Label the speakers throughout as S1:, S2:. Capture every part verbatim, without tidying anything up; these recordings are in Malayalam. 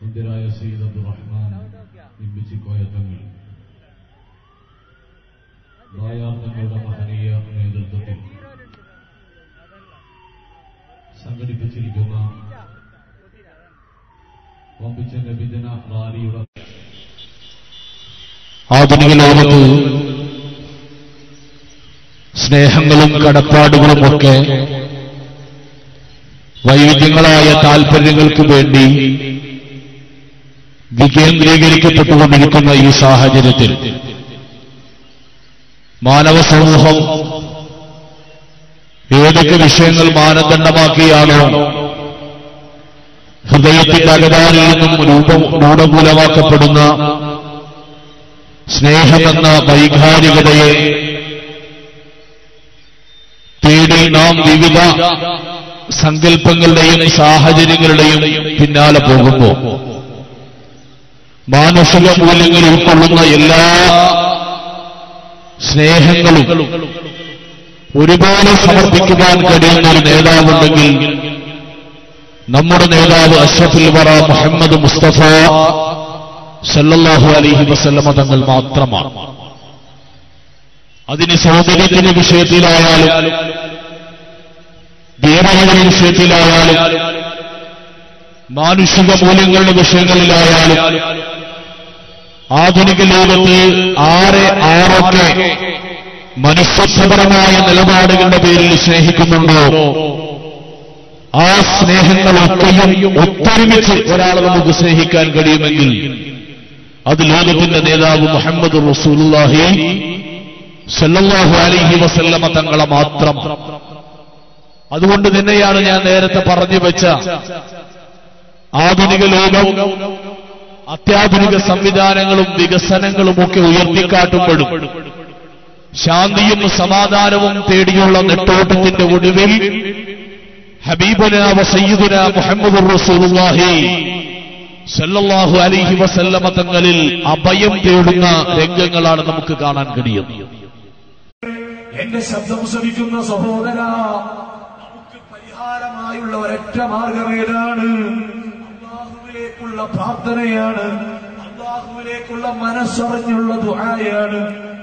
S1: ബന്ദിരായ സയ്യിദ് അബ്ദുറഹ്മാൻ ഇമ്പിച്ചിക്കോയ തങ്ങൾ ബായാർ തങ്ങളുടെ മഹനീയ നേതൃത്വത്തിൽ സംഘടിപ്പിച്ചിരിക്കുന്ന വമ്പിച്ച നബിദിന റാലിയുടെ ആധുനിക ലോകത്ത് സ്നേഹങ്ങളും കടപ്പാടുകളുമൊക്കെ വൈവിധ്യങ്ങളായ താൽപര്യങ്ങൾക്ക് വേണ്ടി വികേന്ദ്രീകരിക്കപ്പെട്ടുകൊണ്ടിരിക്കുന്ന ഈ സാഹചര്യത്തിൽ മാനവ സമൂഹം ഏതൊക്കെ വിഷയങ്ങൾ മാനദണ്ഡമാക്കിയാണോ ഹൃദയത്തിന്റെ അകതാരിൽ നിന്നും രൂഢമൂലമാക്കപ്പെടുന്ന സ്നേഹമെന്ന വൈകാരികതയെ തേടി നാം വിവിധ സങ്കല്പങ്ങളുടെയും സാഹചര്യങ്ങളുടെയും പിന്നാലെ പോകുമ്പോൾ മാനസിക മൂല്യങ്ങൾ ഉൾക്കൊള്ളുന്ന എല്ലാ സ്നേഹങ്ങളും ഒരുപോലെ സമർപ്പിക്കുവാൻ കഴിയുന്ന ഒരു നേതാവുണ്ടെങ്കിൽ നമ്മുടെ നേതാവ് അഷ്റഫുൽ വറ മുഹമ്മദ് മുസ്തഫ സല്ലല്ലാഹു അലൈഹി വസല്ലമ തങ്ങൾ മാത്രമാണ്. അതിന് സൗന്ദര്യത്തിന്റെ വിഷയത്തിലായാലും ധീരതയുടെ വിഷയത്തിലായാലും മാനുഷിക മൂല്യങ്ങളുടെ വിഷയങ്ങളിലായാലും ആധുനിക ലോകത്ത് ആരെ ആരൊക്കെ മനുഷ്യപരമായ നിലപാടുകളുടെ പേരിൽ സ്നേഹിക്കുന്നുണ്ടോ ആ സ്നേഹങ്ങളൊക്കെയും ഒത്തൊരുമിച്ച് ഒരാളെ നമുക്ക് സ്നേഹിക്കാൻ കഴിയുമെങ്കിൽ അത് ലോകത്തിന്റെ നേതാവ് മുഹമ്മദ് റസൂലുള്ളാഹി സല്ലല്ലാഹു അലൈഹി വസല്ലമ തങ്ങളെ മാത്രം. അതുകൊണ്ട് തന്നെയാണ് ഞാൻ നേരത്തെ പറഞ്ഞു വെച്ച ആധുനിക ലോകം അത്യാധുനിക സംവിധാനങ്ങളും വികസനങ്ങളുമൊക്കെ ഉയർത്തിക്കാട്ടുമ്പോഴും ശാന്തിയും സമാധാനവും തേടിയുള്ള നെട്ടോട്ടത്തിന്റെ ഒടുവിൽ ഹബീബുനാ വ സയ്യിദുനാ മുഹമ്മദുർ റസൂലുള്ളാഹി സല്ലല്ലാഹു അലൈഹി വസല്ലമ തങ്ങളിൽ അഭയം തേടുന്ന രംഗങ്ങളാണ് നമുക്ക് കാണാൻ കഴിയുന്നത്.
S2: എന്റെ ശബ്ദം ശ്രവിക്കുന്ന സഹോദര, നമുക്ക് പരിഹാരമായുള്ള ഒരൊറ്റ മാർഗമേതാണ്? അല്ലാഹുവിലേക്കുള്ള പ്രാർത്ഥനയാണ്, അല്ലാഹുവിലേക്കുള്ള മനസ്സറിഞ്ഞുള്ള ദുആയാണ്.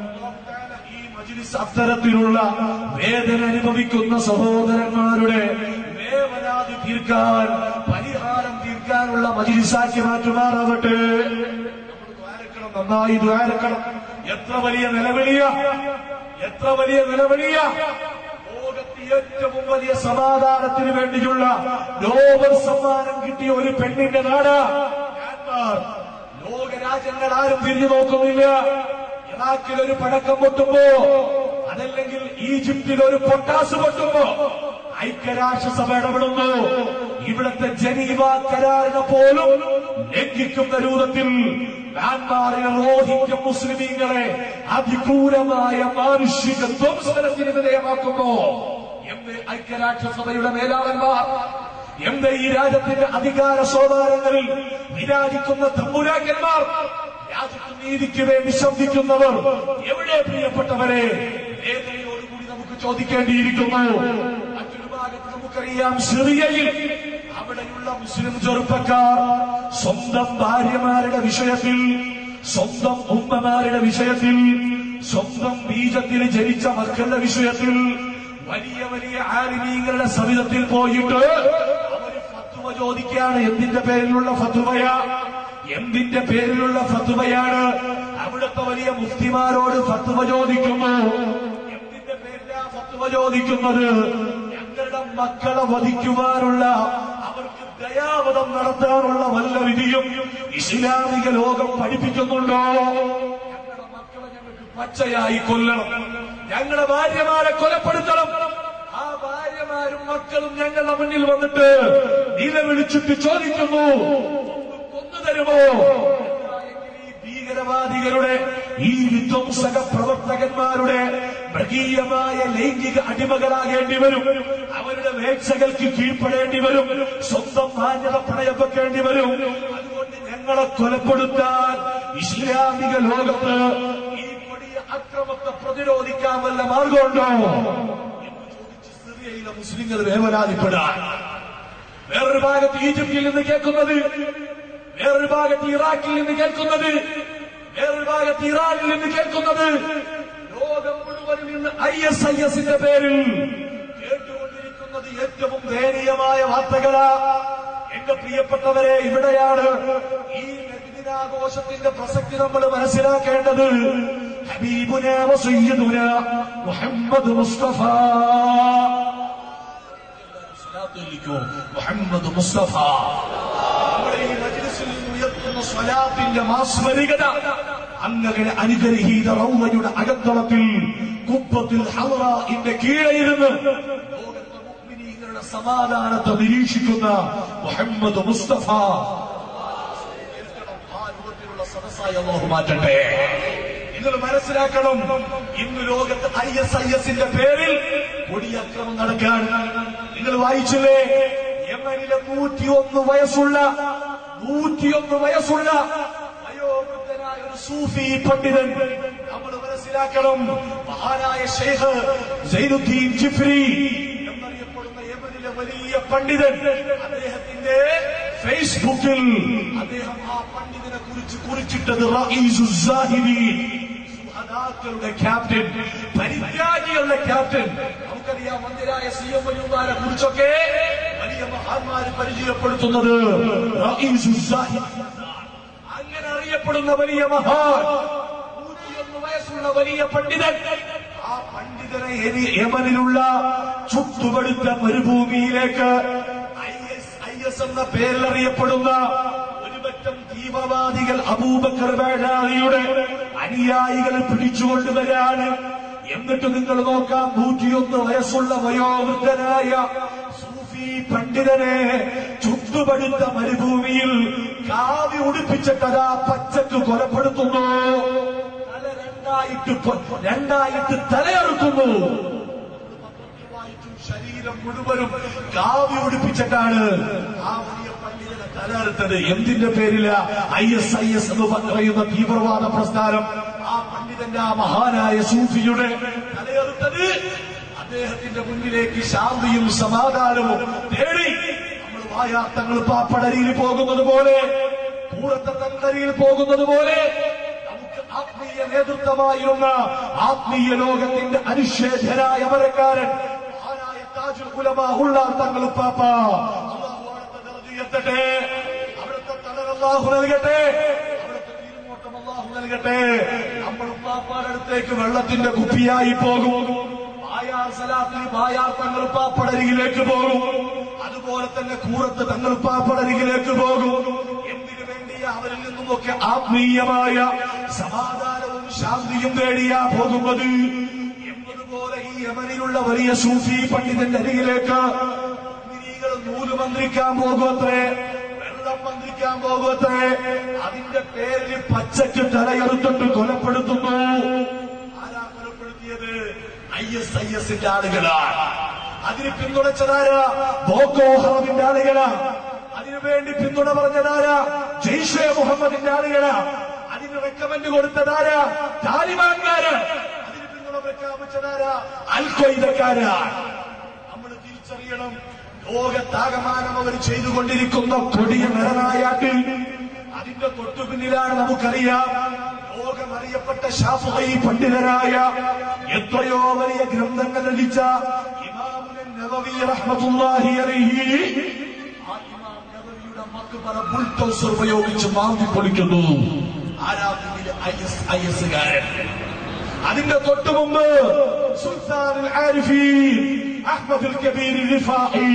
S2: ഈ മജ്ലിസ് അത്തരത്തിലുള്ള വേദന അനുഭവിക്കുന്ന സഹോദരന്മാരുടെ വേവനാതി തീർക്കാൻ, പരിഹാരം തീർക്കാനുള്ള മജ്ലിസാക്കി മാറ്റുമാറാവട്ടെ. നമ്മൾ ദ്വാരക്കണം, നന്നായി ദ്വാരക്കണം. എത്ര വലിയ നിലവിളിയ, എത്ര വലിയ നിലവിളിയ! ലോകത്ത് ഏറ്റവും വലിയ സമാധാനത്തിന് വേണ്ടിയുള്ള നോബൽ സമ്മാനം കിട്ടിയ ഒരു പെണ്ണിന്റെ നാട് മ്യാൻമാർ. ലോകരാജ്യങ്ങൾ ആരും തിരിഞ്ഞു നോക്കുന്നില്ല. ഇറാഖിൽ ഒരു പടക്കം പൊട്ടുമ്പോ, അതല്ലെങ്കിൽ ഈജിപ്തിൽ ഒരു പൊട്ടാസ് പൊട്ടുമ്പോ ഐക്യരാഷ്ട്രസഭ ഇടപെടുന്നു. ഇവിടുത്തെ ജനീവ കരാറിനെ പോലും ലംഘിക്കുന്ന രൂപത്തിൽ മ്യാൻമാറിലെ റോഹിംഗ്യ മുസ്ലിമീങ്ങളെ അതിക്രൂരമായ മാനുഷിക ധ്വംസനത്തിന് വിധേയമാക്കുമ്പോ എന്ത് ഐക്യരാഷ്ട്രസഭയുടെ മേലാളന്മാർ, എന്ത് ഈ രാജ്യത്തിന്റെ അധികാര സോപാനങ്ങളിൽ വിരാജിക്കുന്ന തമ്പുരാക്കന്മാർ, രാജ്യത്ത് നീതിക്ക് വേണ്ടി ശബ്ദിക്കുന്നവർ എവിടെ? പ്രിയപ്പെട്ടവരെ, വേദനയോടുകൂടി നമുക്ക് ചോദിക്കേണ്ടിയിരിക്കുന്നു. മറ്റൊരു ഭാഗത്ത് നമുക്കറിയാം, സിറിയയിൽ അവിടെയുള്ള മുസ്ലിം ചെറുപ്പക്കാർ സ്വന്തം ഭാര്യമാരുടെ വിഷയത്തിൽ, സ്വന്തം ഉമ്മമാരുടെ വിഷയത്തിൽ, സ്വന്തം ബീജത്തിൽ ജനിച്ച മക്കളുടെ വിഷയത്തിൽ വലിയ വലിയ ആലിമീങ്ങളുടെ സവിധത്തിൽ പോയിട്ട് അവര് ഫത്വ ചോദിക്കുകയാണ്. എന്തിന്റെ പേരിലുള്ള ഫത്വയാ? എന്തിന്റെ പേരിലുള്ള ഫത്വയാണ്? അവിടുത്തെ വലിയ മുഫ്തിമാരോട് ഫത്വ ചോദിക്കുന്നു. എന്തിന്റെ പേരിലാ ഫത്വ ചോദിക്കുന്നത്? ഞങ്ങളുടെ മക്കളെ വധിക്കുവാനുള്ള, അവർക്ക് ദയാവധം നടത്താനുള്ള വല്ല വിധിയും ഇസ്ലാമിക ലോകം പഠിപ്പിക്കുന്നുണ്ടോ? ഞങ്ങളുടെ മക്കളെ ഞങ്ങൾക്ക് പച്ചയായി കൊല്ലണം, ഞങ്ങളുടെ ഭാര്യമാരെ കൊലപ്പെടുത്തണം. ആ ഭാര്യമാരും മക്കളും ഞങ്ങളുടെ മുന്നിൽ വന്നിട്ട് നിലവിളിച്ചിട്ട് ചോദിക്കുന്നു, കൊന്നു തരുമോ? ഈ ഭീകരവാദികളുടെ, ഈ വിധ്വംസക പ്രവർത്തകന്മാരുടെ മൃഗീയമായ ലൈംഗിക അടിമകളാകേണ്ടി വരും. അവരുടെ വേക്ഷകൾക്ക് കീഴ്പ്പെടേണ്ടി വരും. സ്വന്തം മാന്യത പണയം വെക്കേണ്ടി വരും. അതുകൊണ്ട് ഞങ്ങളെ കൊലപ്പെടുത്താൻ ഇസ്ലാമിക ലോകത്ത് ഈ കൊടിയ അക്രമത്തെ പ്രതിരോധിക്കാൻ വല്ല മാർഗമുണ്ടോ എന്ന് ചോദിച്ച് സിറിയയിലെ മുസ്ലിങ്ങൾ വേവലാതിപ്പെടാൻ. വേറൊരു ഭാഗത്ത് ഈജിപ്തിൽ നിന്ന് കേൾക്കുന്നത്, വേറൊരു ഭാഗത്ത് ഇറാഖിൽ നിന്ന് കേൾക്കുന്നത്, വേറൊരു ഭാഗത്ത് ഇറാനിൽ നിന്ന് കേൾക്കുന്നത്, ലോകം മുഴുവനും ഇന്ന് ഐ എസ് ഐ എസിന്റെ പേരിൽ കേട്ടുകൊണ്ടിരിക്കുന്നത് ഏറ്റവും ദയനീയമായ വാർത്തകളാ. എന്റെ പ്രിയപ്പെട്ടവരെ, ഇവിടെയാണ് ഈ നബിദിനാഘോഷത്തിന്റെ പ്രസക്തി നമ്മൾ മനസ്സിലാക്കേണ്ടത്. ഹബീബുന വ സയ്യിദുന മുഹമ്മദ് മുസ്തഫ, മുഹമ്മദ് മുസ്തഫ. നമ്മുടെ ഈ മജ്ലിസിൽ ഉയർത്തുന്ന സ്വലാത്തിന്റെ മാസ്മരികത അങ്ങനെ അനുഗ്രഹീത റൗളയുടെ അകത്തളത്തിൽ കുബ്ബത്തുൽ ഹളറാഇന്റെ കീഴിലിരുന്ന് ലോകത്തെ മുഅ്മിനീങ്ങളുടെ സമാധാനത്തെ നിരീക്ഷിക്കുന്ന മുഹമ്മദ് മുസ്തഫ ആ രൂപത്തിലുള്ള സദസ്സായി അല്ലാഹു മാറ്റട്ടെ. നിങ്ങൾ മനസ്സിലാക്കണം, ഇന്ന് ലോകത്ത് ഐ എസ് ഐ എസിന്റെ പേരിൽ കൊടിയാക്രമം നടക്കാൻ നിങ്ങൾ വായിച്ചില്ലേ? യമനിലെ നൂറ്റിയൊന്ന് വയസ്സുള്ള നൂറ്റിയൊന്ന് വയസ്സുള്ള വയോവൃദ്ധനായ ഒരു സൂഫി പണ്ഡിതൻ, നമ്മൾ മനസ്സിലാക്കണം, മഹാനായ ഷെയ്ഖ് സൈനുദ്ദീൻ ജിഫ്രി എന്നറിയപ്പെടുന്ന യമനിലെ വലിയ പണ്ഡിതൻ, അദ്ദേഹത്തിന്റെ ഫേസ്ബുക്കിൽ അദ്ദേഹം ആ പണ്ഡിതനെ കുറിച്ച് കുറിച്ചിട്ടത് റഈസുസ്സാഹിദീൻ, സുഹദാക്കളുടെ ക്യാപ്റ്റൻ, പരിത്യാഗികളുടെ ക്യാപ്റ്റൻ. നമുക്കറിയാം, മന്ദിരായ സി എം വല്ലുമാരെ കുറിച്ചൊക്കെ വലിയ മഹാന്മാര് പരിചയപ്പെടുത്തുന്നത് റഈസുസ്സാഹിദീൻ, അങ്ങനെ അറിയപ്പെടുന്ന വലിയ മഹാൻ, നൂറ്റിയൊന്ന് വയസ്സുള്ള വലിയ പണ്ഡിതൻ. ആ പണ്ഡിതനെ യമനിലുള്ള ചുട്ടുപടുത്ത മരുഭൂമിയിലേക്ക് ഐ എസ് ഐ എസ് എന്ന പേരിലറിയപ്പെടുന്ന ഒരുപറ്റം തീവ്രവാദികൾ അബൂബക്കർ ബഅദാദിയുടെ അനുയായികളെ പിടിച്ചുകൊണ്ടുവരാണ്. എന്നിട്ട് നിങ്ങൾ നോക്കാം, നൂറ്റിയൊന്ന് വയസ്സുള്ള വയോവൃദ്ധനായ സൂഫി പണ്ഡിതനെ ചുട്ടുപടുത്ത മരുഭൂമിയിൽ കാവി ഉടുപ്പിച്ചിട്ടതാ പച്ചക്ക് കൊലപ്പെടുത്തുന്നു. തല രണ്ടായിട്ട് രണ്ടായിട്ട് തലയറുക്കുന്നു. ശരീരം മുഴുവനും കാവി ഉടുപ്പിച്ചിട്ടാണ് ആ വലിയ പണ്ഡിതനെ തലയറുത്തത്. എന്തിന്റെ പേരില? ഐ എസ് ഐ എസ് എന്ന് പറയുന്ന തീവ്രവാദ പ്രസ്ഥാനം ആ പണ്ഡിതന്റെ, ആ മഹാനായ സൂഫിയുടെ തലയറുത്തത് അദ്ദേഹത്തിന്റെ മുന്നിലേക്ക് ശാന്തിയും സമാധാനവും തേടി നമ്മൾ വായാത്തങ്ങൾ പാപ്പടരിയിൽ പോകുന്നത് പോലെ, പൂരത്തെ തങ്കരിയിൽ പോകുന്നത് പോലെ നമുക്ക് ആത്മീയ നേതൃത്വമായിരുന്ന ആത്മീയ ലോകത്തിന്റെ അനിഷേധ്യരായ അമരക്കാരൻ മഹാനായ താജുൽ ഉലമാ ഉള്ളാർ തങ്ങൾ പാപ്പ, അല്ലാഹു അവിടുത്തെ ദർജ ഉയർത്തട്ടെ, അവിടുത്തെ തലർ അല്ലാഹു നൽകട്ടെ, അവിടുത്തെ തീരുമാനം അല്ലാഹു നൽകട്ടെ. നമ്മൾ പാപ്പാടെ അടുത്തേക്ക് വെള്ളത്തിന്റെ കുപ്പിയായി പോകും. ബായാർ സലാത്തിൽ ബായാർ തങ്ങൾ പാപ്പടരികിലേക്ക് പോകും. അതുപോലെ തന്നെ കൂറത്ത് തങ്ങൾ പാപ്പടരികിലേക്ക് പോകും. എന്തിനു വേണ്ടിയാ? അവരിൽ നിന്നുമൊക്കെ ആത്മീയമായ സമാധാനവും ശാന്തിയും തേടിയാ പോകുന്നത്. എന്നതുപോലെ ഈ യമനിലുള്ള വലിയ സൂഫി പണ്ഡിതന്റെ അരികിലേക്ക് മുഅ്മിനീങ്ങൾ നൂല് മന്ത്രിക്കാൻ പോകുമത്രേ, വെള്ളം മന്ത്രിക്കാൻ പോകുമത്രേ. അതിന്റെ പേരിൽ പച്ചക്ക് തലയെറുത്തിട്ട് കൊലപ്പെടുത്തുന്നു. ആരാ കൊലപ്പെടുത്തിയത്? ഐ എസ് ഐ എസിന്റെ ആളുകളാണ്. അതിന് പിന്തുണച്ചതാരാ? ബോക്കോ ഹറമിന്റെ ആളുകളാ. അതിനുവേണ്ടി പിന്തുണ പറഞ്ഞതാരാ? ജയ്ഷെ മുഹമ്മദിന്റെ ആളുകളാ. അതിന് റെക്കമെന്റ് കൊടുത്തതാരാ? താലിബാൻകാര്. അതിന് പിന്തുണ പ്രഖ്യാപിച്ചതാരാ? അൽ ഖ്വയ്ദക്കാരാ. നമ്മൾ തിരിച്ചറിയണം, ലോകത്താകമാനം അവർ ചെയ്തുകൊണ്ടിരിക്കുന്ന കൊടിയ നരനായാട്ട് അതിന്റെ തൊട്ടുപിന്നിലാണ് നമുക്കറിയാം ലോകമറിയപ്പെട്ട ശാഫിഈ പണ്ഡിതരായ എത്രയോ വലിയ ഗ്രന്ഥങ്ങൾ രചിച്ച ഇമാമുൽ നവവി റഹ്മത്തുള്ളാഹി അലൈഹി. ആ ഇമാം നവവിയുടെ മക്ബറ ബുൾഡോസർ ഉപയോഗിച്ച് മാന്തി പൊളിക്കുന്നു. ആരാധനയിലെ ഐ എസ് ഐ എസ് കാരൻ. അതിന്റെ തൊട്ടുമുമ്പ് സുൽത്താനുൽ ആരിഫീൻ അഹ്മദുൽ കബീർ റിഫാഈ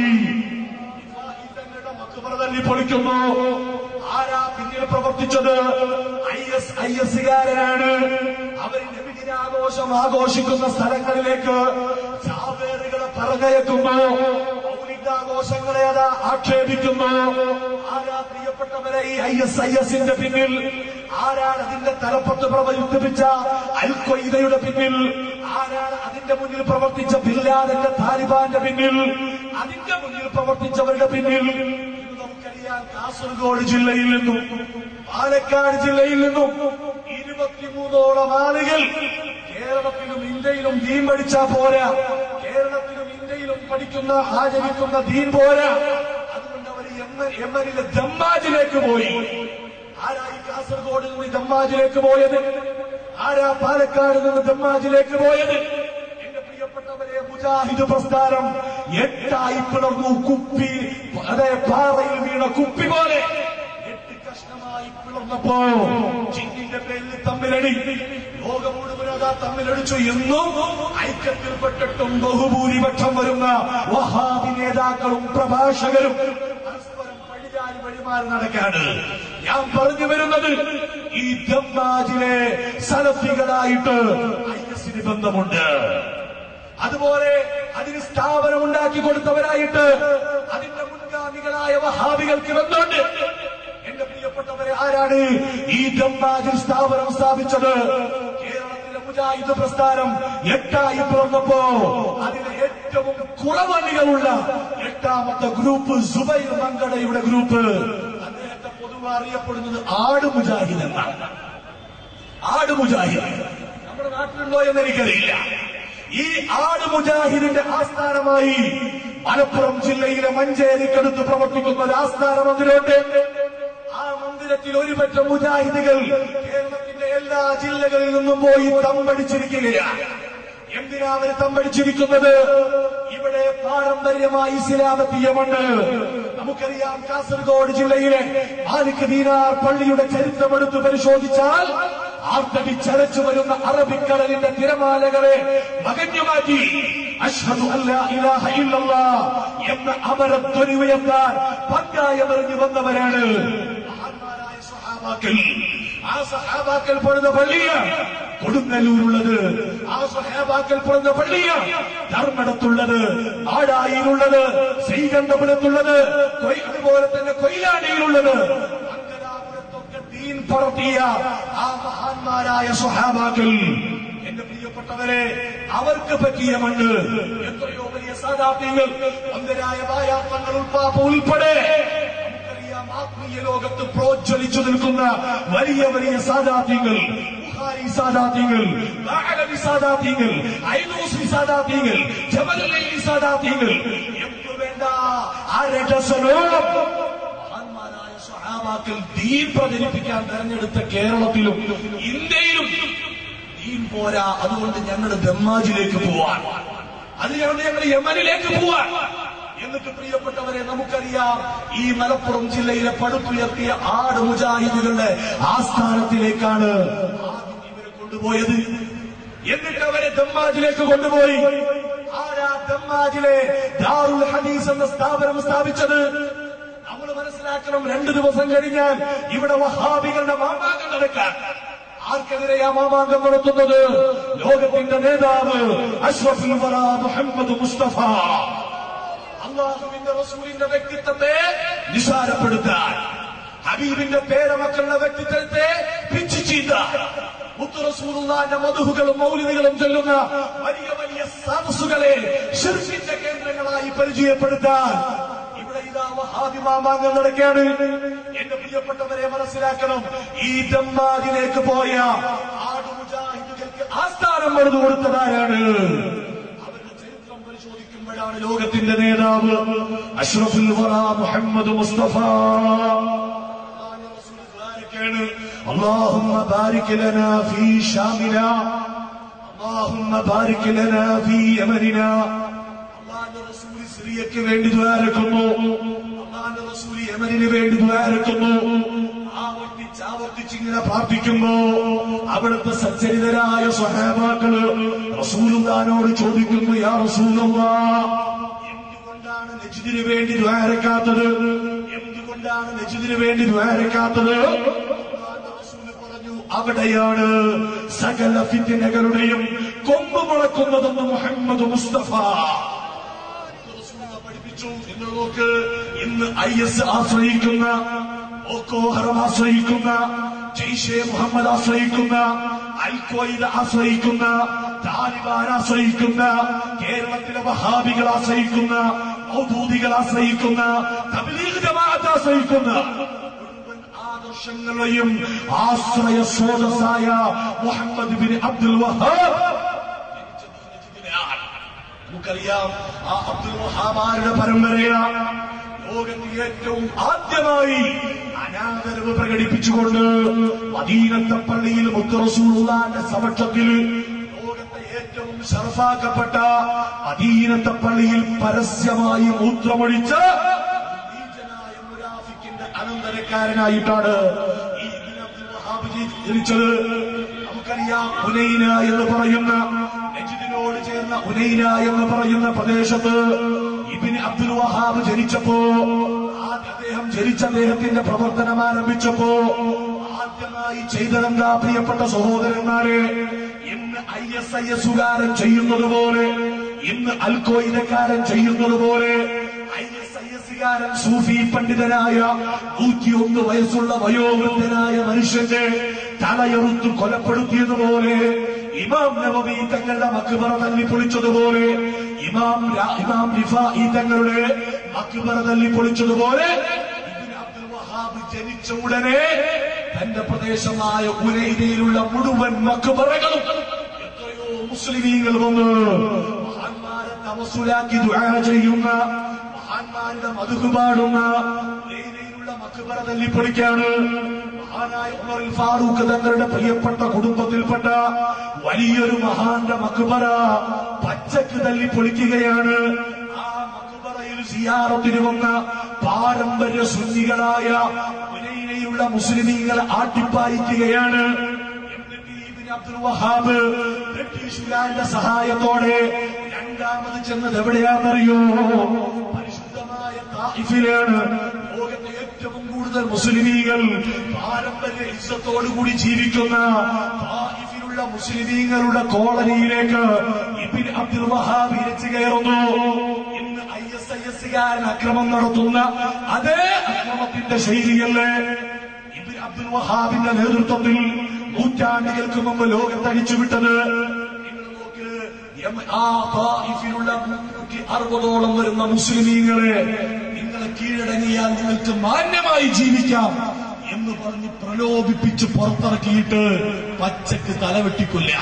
S2: തങ്ങളുടെ മക്ബറ തല്ലി പൊളിക്കുന്നു. ആരാ പിന്നിൽ പ്രവർത്തിച്ചത്? ഐ എസ് ഐ എസ് കാരനാണ്. അവർ നബിദിനാഘോഷം ആഘോഷിക്കുന്ന സ്ഥലങ്ങളിലേക്ക് ചാവേറുകളെ പറഞ്ഞയക്കുന്നു, മൗലിദാഘോഷങ്ങളെ അതാ ആക്ഷേപിക്കുന്നു. ആരാ പ്രിയപ്പെട്ടവരെ ഈ ഐ എസ് ഐ എസിന്റെ പിന്നിൽ? ആരാണ് അതിന്റെ തലപ്പത്ത് പ്രവർത്തിപ്പിച്ച അൽ ഖ്വയ്ദയുടെ പിന്നിൽ? ആരാണ് അതിന്റെ മുന്നിൽ പ്രവർത്തിച്ച ബില്ലാദിന്റെ താലിബാന്റെ പിന്നിൽ? അതിന്റെ മുന്നിൽ പ്രവർത്തിച്ചവരുടെ പിന്നിൽ നമുക്കറിയാം. കാസർഗോഡ് ജില്ലയിൽ നിന്നും പാലക്കാട് ജില്ലയിൽ നിന്നും ഇരുപത്തിമൂന്നോളം ആളുകൾ കേരളത്തിലും ഇന്ത്യയിലും ദീൻ പഠിച്ചാ പോരാ. കേരളത്തിലും ഇന്ത്യയിലും പഠിക്കുന്ന ആചരിക്കുന്ന ദീൻ പോരാ. അതുകൊണ്ട് അവർ യമനിലെ ദമ്മാജിലേക്ക് പോയി. ആരായി കാസർഗോഡ് നിന്ന് ദമ്മാജിലേക്ക് പോയത്? ആരാ പാലക്കാട് നിന്ന് ദമ്മാജിലേക്ക് പോയത്? എന്റെ പ്രിയപ്പെട്ടവരെ, മുജാഹിദ് പ്രസ്ഥാനം എട്ടായി പിളർന്നു. കുപ്പി, അതേ പാറയിൽ വീണ കുപ്പി പോലെ എട്ട് കഷ്ണമായി പിളർന്നപ്പോ ചിന്നിന്റെ പേരിൽ തമ്മിലടി. ലോകം മുഴുവൻ അതാ തമ്മിലടിച്ചു. എന്നും ഐക്യത്തിൽപ്പെട്ടിട്ടും ബഹുഭൂരിപക്ഷം വരുന്ന വഹാബി നേതാക്കളും പ്രഭാഷകരും പരസ്പരം പഴിചാരി വഴിമാറി നടക്കാണ്. ഞാൻ പറഞ്ഞു വരുന്നത്, ഈ ദമ്മാജിലെ സലഫികളായിട്ട് ഐ എസിന് ബന്ധമുണ്ട്. അതുപോലെ അതിന് സ്ഥാപനം ഉണ്ടാക്കി കൊടുത്തവരായിട്ട് അതിന്റെ മുൻഗാമികളായ വഹാബികൾക്ക് ബന്ധമുണ്ട്. എന്റെ പ്രിയപ്പെട്ടവരെ, ആരാണ് ഈ ദമ്മാജിൽ സ്ഥാപനം സ്ഥാപിച്ചത്? കേരളത്തിലെ മുജാഹിദ് പ്രസ്ഥാനം എട്ടായി പിറന്നപ്പോ അതിലെ ഏറ്റവും കുറവണികളുള്ള എട്ടാമത്തെ ഗ്രൂപ്പ് സുബൈർ മങ്കടയുടെ ഗ്രൂപ്പ്. അദ്ദേഹത്തെ പൊതുവെ അറിയപ്പെടുന്നത് ആട് മുജാഹിദ് എന്നാണ്. ആട് മുജാഹിദ് നമ്മുടെ നാട്ടിലുണ്ടോ എന്ന് എനിക്കറിയില്ല. ഈ ആട് മുജാഹിദിന്റെ ആസ്ഥാനമായി മലപ്പുറം ജില്ലയിലെ മഞ്ചേരിക്കടുത്ത് പ്രവർത്തിക്കുന്ന ഒരു ആസ്ഥാന മന്ദിരമുണ്ട്. ആ മന്ദിരത്തിൽ ഒരുപറ്റ മുജാഹിദുകൾ കേരളത്തിന്റെ എല്ലാ ജില്ലകളിൽ നിന്നും പോയി തമ്പടിച്ചിരിക്കുകയാണ്. എന്തിനാ അവർ തമ്പടിച്ചിരിക്കുന്നത്? ഇവിടെ പാരമ്പര്യമായി ഇസ്ലാമത്തീയമുണ്ട്. നമുക്കറിയാം, കാസർഗോഡ് ജില്ലയിലെ മാലിക് ദീനാർ പള്ളിയുടെ ചരിത്രമെടുത്ത് പരിശോധിച്ചാൽ ആർത്തടി ചരച്ചു വരുന്ന അറബിക്കടലിന്റെ തിരമാലകളെ മകഞ്ഞുമാറ്റി അശ്ഹദു അല്ലാ ഇലാഹ ഇല്ലല്ലാഹ് എന്ന അമരധ്വനി ഉയർത്താൻ പങ്കായമറിഞ്ഞു വന്നവരാണ് മഹാന്മാരായ സ്വഹാബാക്കൾ. ആ സ്വഹാബാക്കൾ പണിത പള്ളിയാണ് കൊടുങ്ങല്ലൂരുള്ളത്. ആ സ്വഹാബാക്കൾ പണിത പള്ളിയാണ് ധർമ്മടത്തുള്ളത്, ആടായിലുള്ളത്, ശ്രീകണ്ഠപുരത്തുള്ളത്, അതുപോലെ തന്നെ കൊയിലാണ്ടിയിലുള്ളത്. ദീൻ പറത്തിയ ആ മഹാന്മാരായ സ്വഹാബാക്കൾ, എന്റെ പ്രിയപ്പെട്ടവരെ, അവർക്ക് പറ്റിയ മണ്ണ്. എത്രയോ വലിയ സാദാത്യങ്ങൾ, അന്ധരായ വായാത്മങ്ങൾ ഉൾപ്പാപ്പ ഉൾപ്പെടെ നമുക്കറിയാം, ആത്മീയ ലോകത്ത് പ്രോജ്വലിച്ചു നിൽക്കുന്ന വലിയ വലിയ സാദാത്യങ്ങൾ, ബുഖാരി സാദാത്യങ്ങൾ, ബഅലവി സാദാത്യങ്ങൾ, ഐനൂസി സാദാത്യങ്ങൾ, ജബലുല്ലൈലി സാദാത്യങ്ങൾ, എന്തു വേണ്ട അരഡസനോ മഹാന്മാരായ സ്വഹാബാക്കൾ ദീൻ പ്രചരിപ്പിക്കാൻ തെരഞ്ഞെടുത്ത കേരളത്തിലും ഇന്ത്യയിലും ദീൻ പോരാ. അതുകൊണ്ട് ഞങ്ങൾ ദമ്മാജിലേക്ക് പോവാൻ, അതുകൊണ്ട് ഞങ്ങൾ യമനിലേക്ക് പോവാൻ. എന്നിട്ട് പ്രിയപ്പെട്ടവരെ, നമുക്കറിയാം, ഈ മലപ്പുറം ജില്ലയിലെ പടുത്തുയർത്തിയ ആട് മുജാഹിദുകളുടെ ആസ്ഥാനത്തിലേക്കാണ് ആദ്യം ഇവരെ കൊണ്ടുപോയത്. എന്നിട്ട് അവരെ ദമ്മാജിലേക്ക് കൊണ്ടുപോയി. ആരാ ദമ്മാജിലെ ദാറുൽ ഹദീസ് എന്ന സ്ഥാപനം സ്ഥാപിച്ചത്? നമ്മൾ മനസ്സിലാക്കണം, രണ്ടു ദിവസം കഴിഞ്ഞാൽ ഇവിടെ വഹാബികളുടെ മാമാങ്കം നടക്കാൻ. ആർക്കെതിരെയാ മാമാങ്കം നടത്തുന്നത്? ലോകത്തിന്റെ നേതാവ് അഷ്റഫുൽ വറാ മുഹമ്മദ് മുസ്തഫ, അല്ലാഹുവിന്റെ റസൂലിന്റെ വ്യക്തിത്വത്തെ നിസാരപ്പെടുത്താൻ, ഹബീബിന്റെ പേരമക്കളുടെ വ്യക്തിത്വത്തെ പിച്ചു ചീന്താൻ, മുത്തു റസൂലുള്ളാഹിന്റെ മദ്ഹുകളും മൗലിദുകളും ചൊല്ലുന്ന വലിയ വലിയ സദസ്സുകളെ ശിർക്കിന്റെ കേന്ദ്രങ്ങളായി പരിചയപ്പെടുത്താൻ ഇവിടെ ഇതാ വഹാബി മാമാങ്കം നടക്കുകയാണ്. എന്റെ പ്രിയപ്പെട്ടവരെ, മനസ്സിലാക്കണം, ഈ ദമ്മാജിലേക്ക് പോയ ആട് മുജാഹിദുകൾക്ക് ആസ്ഥാനം പണിതു കൊടുത്തതാരാണ്? അവരുടെ ചരിത്രം പരിശോധിക്കുമ്പോഴാണ് ലോകത്തിന്റെ നേതാവ് അഷ്റഫുൽ വറാ മുഹമ്മദ് മുസ്തഫ اللهم بارك لنا في شامنا اللهم بارك لنا في يمننا. അല്ലാഹുവിന്റെ റസൂൽ സിറിയയ്ക്ക് വേണ്ടി ദുആ ഇറക്കുന്നു. അല്ലാഹുവിന്റെ റസൂൽ യമനിന് വേണ്ടി ദുആ ഇറക്കുന്നു. ആവർത്തിച്ച് ആവർത്തിച്ച് ഇങ്ങനെ പ്രാർത്ഥിക്കുമ്പോ അവിടുത്തെ സച്ചരിതരായ സ്വഹാബാക്കള് റസൂലുള്ളാഹിനോട് ചോദിക്കുന്നു, യാ റസൂലല്ലാഹ്, എന്തുകൊണ്ടാണ് നജ്ദിന് വേണ്ടി ദുആ ഇറക്കാത്തത്? എന്തുകൊണ്ടാണ് നജ്ദിന് വേണ്ടി ദുആ ഇറക്കാത്തത്? അവിടെയാണ് സകല ഫിത്നകളുടെയും കൊമ്പ് മുളക്കുന്നതെന്ന് മുഹമ്മദ് മുസ്തഫ പഠിപ്പിച്ചു. നിങ്ങൾ നോക്ക്, ഇന്ന് ഐ എസ് ആശ്രയിക്കുന്ന, ബോക്കോ ഹറം ആശ്രയിക്കുന്ന, ജയ്ഷെ മുഹമ്മദ് ആശ്രയിക്കുന്ന, അൽ ഖ്വയ്ദ ആശ്രയിക്കുന്ന, താലിബാൻ ആശ്രയിക്കുന്ന, കേരളത്തിലെ വഹാബികൾ ആശ്രയിക്കുന്ന, മൗദൂദികൾ ആശ്രയിക്കുന്ന, തബ്ലീഗ് ജമാഅത്ത് ആശ്രയിക്കുന്ന ആദർശങ്ങളെയും ആശ്രയ സ്രോതസ്സായ മുഹമ്മദ് ബിൻ അബ്ദുൽ വഹാബ് നമുക്കറിയാം. ആ അബ്ദുൽ വഹാബ് ആരുടെ പരമ്പരയാണ്? ലോകത്തിൽ ഏറ്റവും ആദ്യമായി അനാദരവ് പ്രകടിപ്പിച്ചുകൊണ്ട് മദീനത്തെ പള്ളിയിൽ മുത്ത് റസൂലുള്ളാഹിന്റെ സമക്ഷത്തിൽ ലോകത്തെ ഏറ്റവും ശറഫാക്കപ്പെട്ട മദീനത്തെ പള്ളിയിൽ പരസ്യമായി മൂത്രമൊഴിച്ച നീചനായ മുനാഫിക്കിന്റെ അനന്തരക്കാരനായിട്ടാണ് ഈ ഇബ്നു അബ്ദുൽ വഹാബ് ജനിച്ചത്. നമുക്കറിയാം, ഉനൈന എന്ന് പറയുന്ന നജ്ദിനോട് ചേർന്ന ഉനൈന എന്ന് പറയുന്ന പ്രദേശത്ത് ഇബ്നു അബ്ദുൽ വഹാബ് ജനിച്ചപ്പോ, അദ്ദേഹം ജനിച്ച അദ്ദേഹത്തിന്റെ പ്രവർത്തനം ആരംഭിച്ചപ്പോ ആദ്യമായി ചെയ്തതെന്താ പ്രിയപ്പെട്ട സഹോദരന്മാരെ? ഇന്ന് ഐ എസ് ഐ എസുകാരൻ ചെയ്യുന്നത് പോലെ, ഇന്ന് അൽ ഖ്വയ്ദക്കാരൻ ചെയ്യുന്നത് പോലെ ഐ എസ് ഐ എസുകാരൻ സൂഫി പണ്ഡിതനായ നൂറ്റിയൊന്ന് വയസ്സുള്ള വയോവൃദ്ധനായ മനുഷ്യന്റെ തലയെറുത്ത് കൊലപ്പെടുത്തിയതുപോലെ, ഇമാം നവവി തങ്ങളുടെ മക്ബറ തല്ലിപ്പൊളിച്ചതുപോലെ, ഇമാം ഇമാം റിഫാഇ തങ്ങളുടെ മക്ബറ തല്ലിപ്പൊളിച്ചതുപോലെ ഇബ്നു അബ്ദുൽ വഹാബ് ജനിച്ച ഉടനെ തന്റെ പ്രദേശമായ ഉനൈനയിലുള്ള മുഴുവൻ മക്ബറകളും എത്രയോ മുസ്ലിമീങ്ങൾ വന്ന് മഹാന്മാരെ തവസ്സുലാക്കി ദുആ ചെയ്യുന്ന, മഹാന്മാരുടെ മദ്ഹ് പാടുന്ന ഉനൈനയിലുള്ള മക്ബറ തല്ലിപ്പൊളിക്കാണ്. മഹാനായ ഉമർ ഫാറൂഖ് തങ്ങളുടെ പ്രിയപ്പെട്ട കുടുംബത്തിൽപ്പെട്ട വലിയൊരു മഹാന്റെ മക്ബറ പച്ചക്ക് തല്ലി പൊളിക്കുകയാണ്. ആ മക്ബറയിൽ സിയാറത്തിന് വന്ന പാരമ്പര്യ സുന്നികളായ ഉനൈനയിലുള്ള മുസ്ലിമീങ്ങളെ ആട്ടിപ്പായിക്കുകയാണ്. എന്നിട്ട് ഇബ്നു അബ്ദുൽ വഹാബ് ബ്രിട്ടീഷുകാരുടെ സഹായത്തോടെ രണ്ടാമത് ചെന്നത് എവിടെയാണെന്നറിയോ? പരിശുദ്ധമായ തായിഫിലാണ്. ലോകത്തെ ഏറ്റവും കൂടുതൽ മുസ്ലിമീങ്ങൾ പാരമ്പര്യ ഇസ്സത്തോടുകൂടി ജീവിക്കുന്ന തായിഫിലുള്ള മുസ്ലിമീങ്ങളുടെ കോളനിയിലേക്ക് ഇബ്നു അബ്ദുൽ വഹാബ് ഇരച്ചു കയറുന്നു. ഇന്ന് ഐ എസ് ഐ എസുകാരൻ അക്രമം നടത്തുന്ന അതേ അക്രമത്തിന്റെ ശൈലിയല്ലേ ഇബ്നു അബ്ദുൽ വഹാബിന്റെ നേതൃത്വത്തിൽ നൂറ്റാണ്ടുകൾക്ക് മുമ്പ് ലോകത്തടിച്ചുവിട്ടത്? നിങ്ങൾ നോക്ക്, ആ തായിഫിലുള്ള മുന്നൂറ്റി അറുപതോളം വരുന്ന മുസ്ലിമീങ്ങളെ നിങ്ങളെ കീഴടങ്ങിയാൽ നിങ്ങൾക്ക് മാന്യമായി ജീവിക്കാം എന്ന് പറഞ്ഞ് പ്രലോഭിപ്പിച്ച് പുറത്തിറക്കിയിട്ട് പച്ചക്ക് തലവെട്ടിക്കൊല്ല.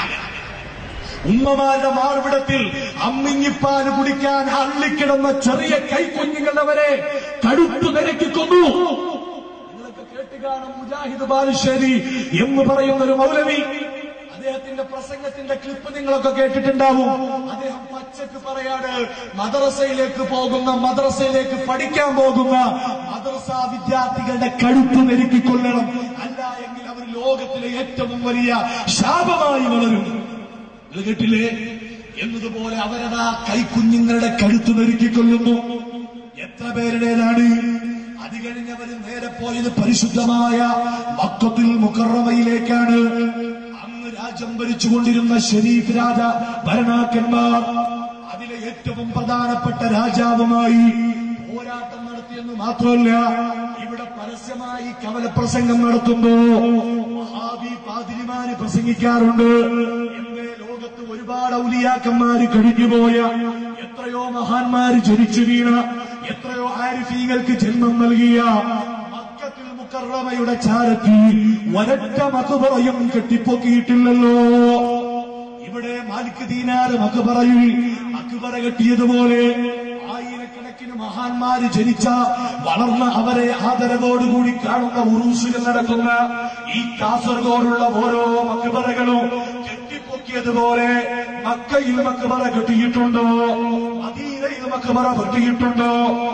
S2: ഉമ്മമാരുടെ മാർവിടത്തിൽ അമ്മിഞ്ഞിപ്പാല് കുടിക്കാൻ അള്ളിക്കിടന്ന ചെറിയ കൈക്കുഞ്ഞുങ്ങളുടെ വരെ കടുത്തു നിരക്കിക്കൊന്നു. നിങ്ങളൊക്കെ കേട്ടുകാണും മുജാഹിദ് ബാലുശ്ശേരി എന്ന് പറയുന്ന ഒരു മൗലവി, അദ്ദേഹത്തിന്റെ പ്രസംഗത്തിന്റെ ക്ലിപ്പ് നിങ്ങളൊക്കെ കേട്ടിട്ടുണ്ടാവും. അദ്ദേഹം പച്ചക്ക് പറയാണ്, മദ്രസയിലേക്ക് പോകുന്ന മദ്രസയിലേക്ക് പഠിക്കാൻ പോകുന്ന മദ്രസ വിദ്യാർത്ഥികളുടെ കഴുത്ത് നെരുക്കിക്കൊള്ളണം, അല്ല എങ്കിൽ അവർ ലോകത്തിലെ ഏറ്റവും വലിയ ശാപമായി വളരും. നിങ്ങൾ കേട്ടില്ലേ? എന്നതുപോലെ അവരതാ കൈക്കുഞ്ഞുങ്ങളുടെ കഴുത്ത് നെരുക്കിക്കൊള്ളുന്നു. എത്ര പേരുടേതാണ്? അത് കഴിഞ്ഞവർ നേരെ പോയത് പരിശുദ്ധമായ മക്കത്തുൽ മുകറമയിലേക്കാണ്. രാജ്യം ഭരിച്ചുകൊണ്ടിരുന്ന ഷരീഫ് രാജ ഭരണാക്കന്മാർ അതിലെ ഏറ്റവും പ്രധാനപ്പെട്ട രാജാവുമായി പോരാട്ടം നടത്തിയെന്ന് മാത്രമല്ല, ഇവിടെ പരസ്യമായി കവലപ്രസംഗം നടത്തുമ്പോ വഹാബി പാതിരിമാര് പ്രസംഗിക്കാറുണ്ട്. എന്തേ ലോകത്ത് ഒരുപാട് ഔലിയാക്കന്മാര് കഴിഞ്ഞുപോയ, എത്രയോ മഹാന്മാര് ജനിച്ചു വീണ, എത്രയോ ആരിഫീങ്ങൾക്ക് ജന്മം നൽകിയ മുക്കറമയുടെ ചാരത്തി ഒരൊറ്റ മക്ബറയും കെട്ടിപ്പൊക്കിയിട്ടില്ലല്ലോ. ഇവിടെ മാലിക് ദീനാർ മക്ബറയിൽ മക്ബറ കെട്ടിയതുപോലെ ആയിരക്കണക്കിന് മഹാന്മാര് ജനിച്ച, വളർന്ന, അവരെ ആദരവോടുകൂടി കാണുന്ന ഉറൂസുകൾ നടക്കുന്ന ഈ കാസർഗോഡുള്ള ഓരോ മക്ബറകളും കെട്ടിപ്പൊക്കിയതുപോലെ മക്കയിൽ മക്ബറ കെട്ടിയിട്ടുണ്ടോ? മദീനയിൽ മക്ബറ കെട്ടിയിട്ടുണ്ടോ?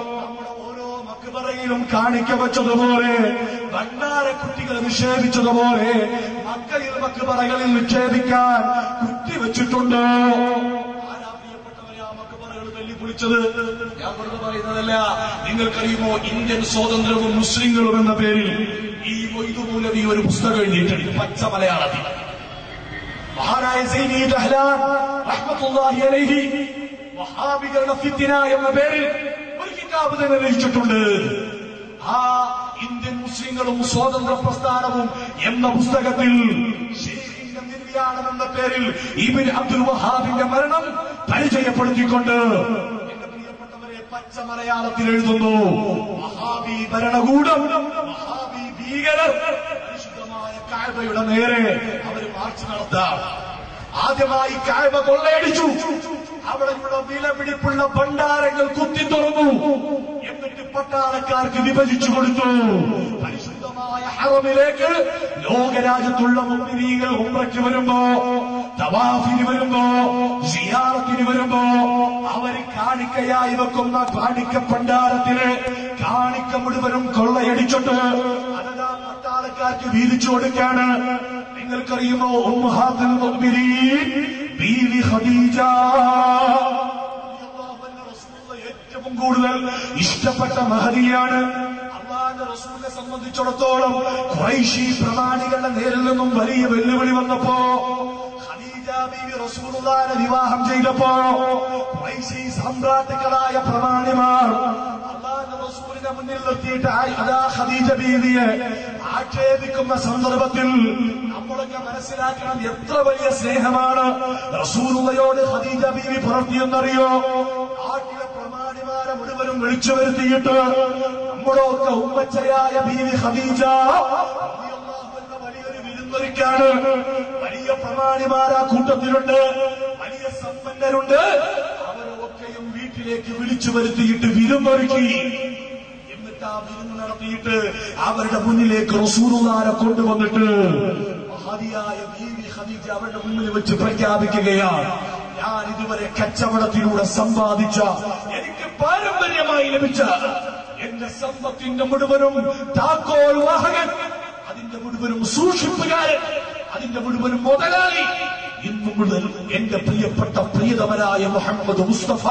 S2: മക്ബറയിലും കാണിക്ക വെച്ചതുപോലെ, ഭണ്ഡാരക്കുട്ടികൾ നിക്ഷേപിച്ചതുപോലെ മക്കയിൽ മക്ബറകളിൽ നിക്ഷേപിക്കാൻ കുറ്റിവെച്ചിട്ടുണ്ടോ? ആരാ പ്രിയപ്പെട്ടവരെ ആ മക്ബറകൾ തല്ലിപ്പൊളിച്ചത്? ഞാൻ വെറുതെ പറയുന്നതല്ല. നിങ്ങൾക്കറിയുമോ, ഇന്ത്യൻ സ്വാതന്ത്ര്യവും മുസ്ലിങ്ങളും എന്ന പേരിൽ ഈ മൊയ്തു മൗലവി ഒരു പുസ്തകം എഴുതിയിട്ടുണ്ട്, പച്ച മലയാളത്തിൽ. മഹാനായ സൈനി ദഹ്ലാൻ റഹ്മത്തുള്ളാഹി അലൈഹി വഹാബികളുടെ ഫിത്ന എന്ന പേരിൽ ഒരു കിതാബ് തന്നെ രചിച്ചിട്ടുണ്ട്. ആ ഇന്ത്യൻ മുസ്ലിങ്ങളും സ്വാതന്ത്ര്യ പ്രസ്ഥാനവും എന്ന പുസ്തകത്തിൽ ശൈഖിന്റെ നിർവ്യാണം എന്ന പേരിൽ ഇബ്നു അബ്ദുൽ വഹാബിന്റെ മരണം പരിചയപ്പെടുത്തിക്കൊണ്ട് എന്റെ പ്രിയപ്പെട്ടവരെ പച്ച മലയാളത്തിൽ എഴുതുന്നു, വഹാബി ഭരണകൂടം, വഹാബി ഭീകരർ പരിശുദ്ധമായ കഅബയുടെ നേരെ അവർ മാർച്ച് നടത്താം. ആദ്യമായി കഅബ കൊള്ളയടിച്ചു. അവിടെയുള്ള വിലപിടിപ്പുള്ള ഭണ്ഡാരങ്ങൾ കുത്തി തുറന്നു. എന്നിട്ട് പട്ടാളക്കാർക്ക് വിഭജിച്ചു കൊടുത്തു. പരിശുദ്ധമായ ഹറമിലേക്ക് ലോകരാജ്യത്തുള്ള മുഅ്മിനീങ്ങൾ ഉംറയ്ക്ക് വരുമ്പോ, തവാഫിന് വരുമ്പോ, സിയാറത്തിന് വരുമ്പോ അവര് കാണിക്കയായി വെക്കുന്ന കാണിക്ക പണ്ടാരത്തിന് കാണിക്ക മുഴുവനും കൊള്ളയടിച്ചിട്ട് അതാ പട്ടാളക്കാർക്ക് വീതിച്ചു കൊടുക്കാണ്. നിങ്ങൾക്കറിയുമോ ഉമ്മഹാത്തുൽ മുഅ്മിനീൻ ബീവി ഖദീജ ഏറ്റവും കൂടുതൽ ഇഷ്ടപ്പെട്ട മഹദിയാണ്. അല്ലാഹുവിന്റെ റസൂലിനെ സംബന്ധിച്ചിടത്തോളം ഖുറൈശി പ്രമാണികളുടെ നേരിൽ നിന്നും വലിയ വെല്ലുവിളി വന്നപ്പോ ഖദീജ ബീവി റസൂലുള്ളാഹിനെ വിവാഹം ചെയ്തപ്പോ ഖുറൈശി സാമ്രാട്ടുക്കളായ പ്രമാണിമാർ അല്ലാഹുവിന്റെ റസൂലിനെ മുന്നിൽ നിർത്തിയിട്ട് അതാ ഖദീജ ബീവിയെ ആക്ഷേപിക്കുന്ന സന്ദർഭത്തിൽ നമ്മളൊക്കെ മനസ്സിലാക്കണം എത്ര വലിയ സ്നേഹമാണ് റസൂലുള്ളയോട് ഖദീജ ബീവി പുലർത്തിയെന്നറിയോ. നാട്ടിലെ പ്രമാണിമാരെ മുഴുവനും വിളിച്ചു വരുത്തിയിട്ട് നമ്മളൊക്കെ ഉമ്മച്ചയായ ബീവി ഖദീജ വലിയൊരു വിരുന്നൊരുക്കാണ്. വലിയ പ്രമാണിമാരാ കൂട്ടത്തിലുണ്ട്, വലിയ സമ്പന്നരുണ്ട്. അവരൊക്കെയും വീട്ടിലേക്ക് വിളിച്ചു വരുത്തിയിട്ട് വിരുന്നൊരുക്കി. എന്നിട്ട് ആ വിരുന്ന് നടത്തിയിട്ട് അവരുടെ മുന്നിലേക്ക് റസൂലുള്ളാഹിനെ കൊണ്ടുവന്നിട്ട് മഹദിയായ ബീവി ഖദീജ അവരുടെ മുന്നിൽ വെച്ച് പ്രഖ്യാപിക്കുകയാണ്, ഞാൻ ഇതുവരെ കച്ചവടത്തിലൂടെ സമ്പാദിച്ച, എനിക്ക് പാരമ്പര്യമായി ലഭിച്ച എന്റെ സമ്പത്തിന്റെ മുഴുവനും താക്കോൽ വാഹകൻ, അതിന്റെ മുഴുവനും സൂക്ഷിപ്പുകാരൻ, അതിന്റെ മുഴുവനും മുതലാളി ഇന്നു മുതൽ എന്റെ പ്രിയപ്പെട്ട പ്രിയതമനായ മുഹമ്മദ് മുസ്തഫ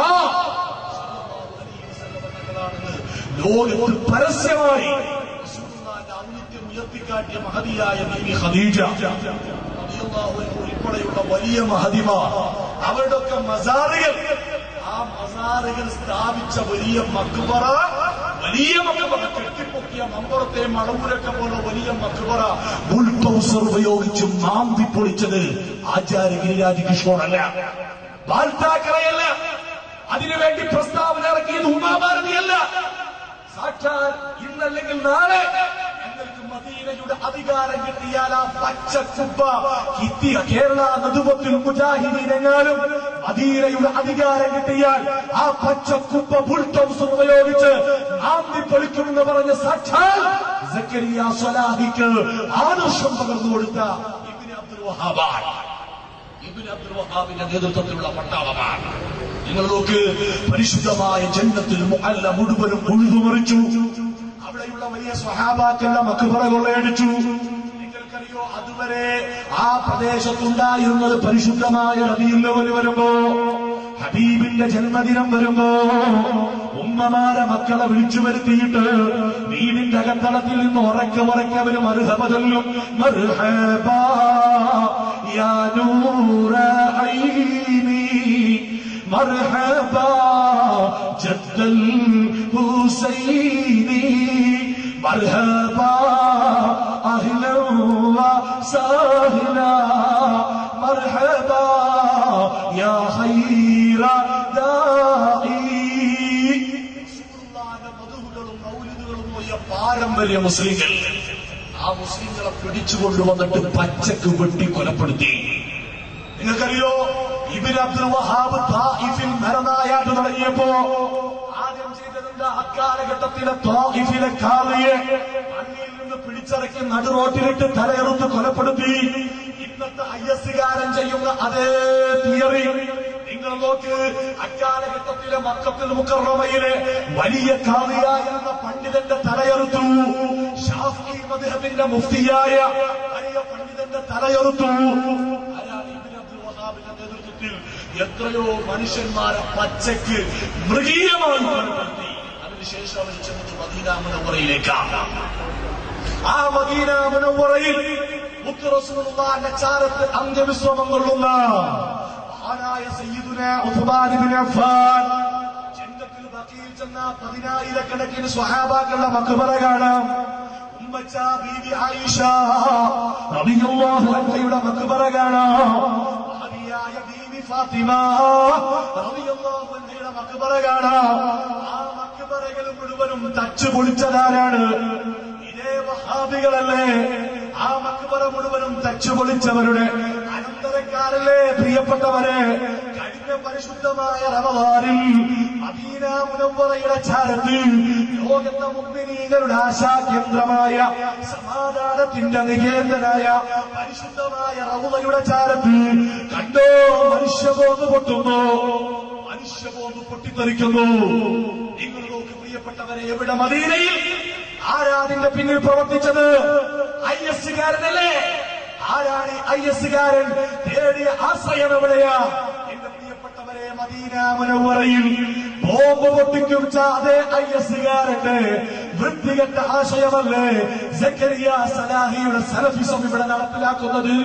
S2: ലോകത്തിൽ പരസ്യമായി ഔന്നിത്യം ഉയർത്തിക്കാട്ടിയ മഹദിയായ ബീവി ഖദീജ ഉൾപ്പെടെയുള്ള വലിയ മഹദിമാർ, അവരുടെയൊക്കെ മസാറുകൾ, ആ മസാറുകൾ സ്ഥാപിച്ച വലിയ മക്ബറ, വലിയ മക്ബറ, കെട്ടിപ്പൊക്കിയ മമ്പുറത്തെ മടവൂരൊക്കെ പോലെ വലിയ മക്ബറ ബുൾഡോസർ ഉപയോഗിച്ച് മാന്തി പൊളിച്ചത് ആചാര്യ ഗിരിരാജ് കിഷോറല്ല, ബാൽതാക്കറയല്ല, അതിനുവേണ്ടി പ്രസ്താവന ഇറക്കിയത് ഉമാഭാരതിയല്ല. സാക്ഷാൽ ഇന്നല്ലെങ്കിൽ നാളെ ഞങ്ങൾക്ക് മദീനയുടെ അധികാരം കിട്ടിയാൽ ആ പച്ചക്കുപ്പ കിട്ടിയ കേരള നദുവത്തിൽ മുജാഹിദീനെങ്ങാനും മദീനയുടെ അധികാരം കിട്ടിയാൽ ആ പച്ചക്കുപ്പ ബുൾഡോസർ ഉപയോഗിച്ച് ആന്തി പൊളിക്കുമെന്ന് പറഞ്ഞ സാക്ഷാൽ സക്കരിയ സ്വലാഹിക്ക് ആദർശം പകർന്നു കൊടുത്ത ഇബ്നു അബ്ദുൽ വഹാബാണ്. ഇബ്നു അബ്ദുൽ വഹാബിന്റെ നേതൃത്വത്തിലുള്ള പട്ടാളമാണ്. നിങ്ങൾ നോക്ക്, പരിശുദ്ധമായ ജന്നത്തുൽ മുഅല്ല മുഴുവനും ഉഴുതുമറിച്ചു. അവിടെയുള്ള വലിയ സ്വഹാബാക്കളുടെ മക്ബറ കൊള്ളയടിച്ചു. നിങ്ങൾക്കറിയോ, അതുവരെ ആ പ്രദേശത്തുണ്ടായിരുന്നത് പരിശുദ്ധമായ റബീഉൽ അവ്വൽ വരുമ്പോ, ഹബീബിന്റെ ജന്മദിനം വരുമ്പോ ഉമ്മമാരെ മക്കളെ വിളിച്ചു വരുത്തിയിട്ട് വീടിന്റെ അകത്തളത്തിൽ നിന്ന് ഉറക്കെ ഉറക്കെ അവര് മർഹബ ചൊല്ലും. മർഹബാ യാ നൂറ ഐനി മർഹബാ ജദ്ദൽ ഹുസൈനി മർഹബാ അഹ്ലൻ വസഹ്ലാ മർഹബാ യാ ഖൈറ ദാഇ. റസൂലുള്ളാഹിന്റെ മദ്ഹുകളും മൗലിദുകളും പോയ പാരമ്പര്യ മുസ്ലിങ്ങൾ ആ മുസ്ലിങ്ങളെ പിടിച്ചുകൊണ്ടുവന്നിട്ട് പച്ചക്ക് വെട്ടി കൊലപ്പെടുത്തി. നിങ്ങൾക്കറിയോ, ഇബ്നു അബ്ദുൽ വഹാബ് തായിഫിൽ മരണനായാട്ട് തുടങ്ങിയപ്പോ ആദ്യം ചെയ്തതിന്റെ അക്കാലഘട്ടത്തിലെ തായിഫിലെ ഖാദിയെ മണ്ണിൽ നിന്ന് പിടിച്ചിറക്കി നടുറോട്ടിലിട്ട് തലയെറുത്ത് കൊലപ്പെടുത്തി. ഇന്നത്തെ ഐ എസ്കാരൻ ചെയ്യുന്ന അതേ തിയറി നിങ്ങൾ നോക്ക്. അക്കാലഘട്ടത്തിലെ മക്കത്തുൽ മുക്കറമയിലെ വലിയ ഖാദിയായിരുന്ന പണ്ഡിതന്റെ തലയെറുത്തു. ശാഫിഈ മദ്ഹബിന്റെ മുഫ്തിയായ വലിയ പണ്ഡിതന്റെ തലയെറുത്തു. നേതൃത്വത്തിൽ എത്രയോ മനുഷ്യന്മാരെ പച്ചയ്ക്ക് മൃഗീയമായി കൊലപ്പെടുത്തി. അതിനുശേഷം അവർ ചെന്നത് മദീന മുനവ്വറയിലേക്കാണ്. ആ മദീന മുനവ്വറയിൽ മുത്ത് റസൂലുള്ളാഹിന്റെ ചാരത്ത് അന്ത്യവിശ്രമം കൊള്ളുന്ന മഹാനായ സയ്യിദുനാ ഉസ്മാൻ ഇബ്നു അഫ്ഫാൻ ജന്നത്തുൽ ബഖീൽ ചെന്ന പതിനായിരക്കണക്കിന് സ്വഹാബാക്കളുടെ മഖ്ബറ കാണാം. ഉമ്മച്ച ബീവി ആയിഷ റളിയല്ലാഹു അൻഹയുടെ മഖ്ബറ കാണാം. മഹദിയായ ബീവി ഫാത്തിമ റളിയല്ലാഹു അൻഹയുടെ മഖ്ബറ കാണാം. ആ മഖ്ബറകൾ മുഴുവനും തച്ചു പൊളിച്ചതാരാണ്? ഇതേ വഹാബികളല്ലേ? ആ മഖ്ബറ മുഴുവനും തച്ചു പൊളിച്ചവരുടെ അനന്തരക്കാരല്ലേ പ്രിയപ്പെട്ടവരെ? കഴിഞ്ഞ പരിശുദ്ധമായ റമദാനിൽ മദീന മുനവ്വറയുടെ ചാരത്ത് ലോകത്തെ മുഅ്മിനീങ്ങളുടെ ആശാകേന്ദ്രമായ സമാധാനത്തിന്റെ നികേതനായ പരിശുദ്ധമായ റൗളയുടെ ചാരത്ത് കണ്ടോ മനുഷ്യബോധം പൊട്ടുന്നു, മനുഷ്യബോധം പൊട്ടിത്തെറിക്കുന്നു. നിങ്ങൾ നോക്ക് പ്രിയപ്പെട്ടവരെ, എവിടെ മദീനയിൽ ആരാതിന്റെ പിന്നിൽ പ്രവർത്തിച്ചത്? ഐ എസ് കാരനല്ലേ? ആരാണ് ഐ എസ് കാരൻ? തേടിയ ആശ്രയം എവിടെയാ? എന്റെ പ്രിയപ്പെട്ടവരെ, മദീന മുനവ്വറയിൽ ബോംബ് പൊട്ടിക്കുന്ന അതേ ഐ എസ് കാരന്റെ വൃത്തികെട്ട ആശയമല്ലേ സക്കരിയ സലാഹിയുടെ സലഫിസം ഇവിടെ നടപ്പിലാക്കുന്നത്?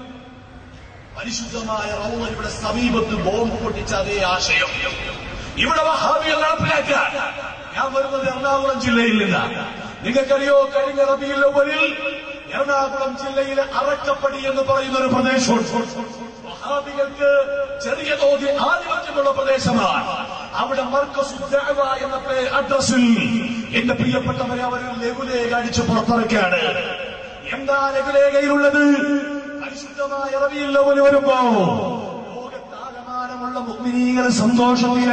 S2: പരിശുദ്ധമായ റൗളയുടെ സമീപത്ത് ബോംബ് പൊട്ടിച്ച അതേ ആശയം ഇവിടെ വഹാബികൾ നടപ്പിലാക്കാൻ. ഞാൻ വരുന്നത് എറണാകുളം ജില്ലയിൽ നിന്നാണ്. നിങ്ങൾക്കറിയോ, കഴിഞ്ഞ റബീഉൽ അവ്വലിൽ എറണാകുളം ജില്ലയിലെ അറക്കപ്പടി എന്ന് പറയുന്ന ഒരു പ്രദേശം വഹാബികൾക്ക് ചെറിയ തോതിൽ ആധിപത്യമുള്ള പ്രദേശമാണ്. അവിടെ മർക്കസു ദഅവ എന്ന അഡ്രസ്സിൽ എന്റെ പ്രിയപ്പെട്ടവരെ അവർ ലഘുലേഖ അടിച്ച് പുറത്തിറക്കാണ്. എന്താ ലഘുലേഖയിലുള്ളത്? പരിശുദ്ധമായ റബീഉൽ അവ്വൽ വരുമ്പോ ലോകത്താകമാനമുള്ള മുഅ്മിനീങ്ങൾ സന്തോഷത്തില.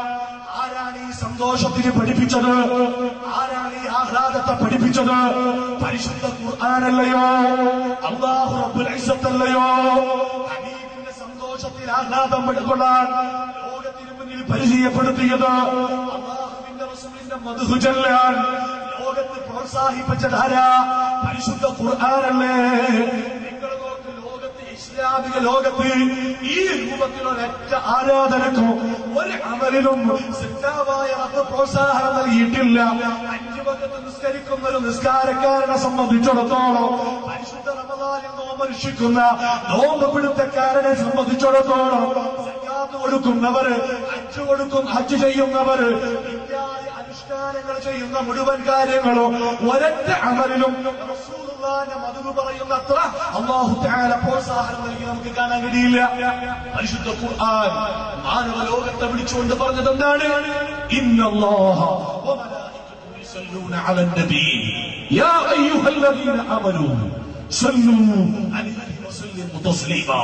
S2: ആരാണ് ഈ സന്തോഷത്തിന് പഠിപ്പിച്ചത്? ആരാണ് ഈ ആഹ്ലാദത്തെ പഠിപ്പിച്ചത്? പരിശുദ്ധ ഖുർആനല്ലയോ? അല്ലാഹു റബ്ബുൽ ഇസ്സത്തല്ലയോ? ഹബീബിന്റെ സന്തോഷത്തിൽ ആഹ്ലാദം പെടുകൊള്ളാൻ ലോകത്തിന് മുന്നിൽ പരിചയപ്പെടുത്തിയത്, അല്ലാഹുവിന്റെ റസൂലിന്റെ മദ്ഹ് ചൊല്ലാൻ ലോകത്ത് പ്രോത്സാഹിപ്പിച്ചതാരാ? പരിശുദ്ധ ഖുർആനല്ലേ? നിങ്ങൾ നോക്ക്, ലോകത്ത് ഇസ്ലാമിക ലോകത്ത് ഈ രൂപത്തിലൊരൊറ്റ ആരാധനക്കോ ഒരു അമലിനും സിദ്ധാവായ റബ്ബ് പ്രോത്സാഹനം നൽകിയിട്ടില്ല. അഞ്ചു വഖത്ത് നിസ്കരിക്കുന്ന ഒരു നിസ്കാരക്കാരനെ സംബന്ധിച്ചിടത്തോളം, പരിശുദ്ധ റമദാനിൽ നോമ്പനുഷ്ഠിക്കുന്ന നോമ്പ് പിടുത്തക്കാരനെ സംബന്ധിച്ചിടത്തോളം, സക്കാത്ത് കൊടുക്കുന്നവര്, ഹജ്ജ് കൊടുക്കും ഹജ്ജ് ചെയ്യുന്നവര്, ഇത്യാദി അനുഷ്ഠാനങ്ങൾ ചെയ്യുന്ന മുഴുവൻ കാര്യങ്ങളും ഒരൊറ്റ അമലിലും റസൂലുള്ളാഹിന്റെ മദ്ഹ് പറയുന്നത്ര അല്ലാഹു തആല പ്രോത്സാഹനം നൽകി നമുക്ക് കാണാൻ കഴിയില്ല. പരിശുദ്ധ ഖുർആൻ മാനവ ലോകത്തെ വിളിച്ചുകൊണ്ട് പറഞ്ഞത് എന്താണ്? ഇന്നല്ലാഹ വമലായികതുഹു യുസല്ലൂന അലൻ നബി യാ അയ്യുഹല്ലദീന ആമനൂ സല്ലൂ അലൈഹി വസല്ലിമു തസ്ലീമാ.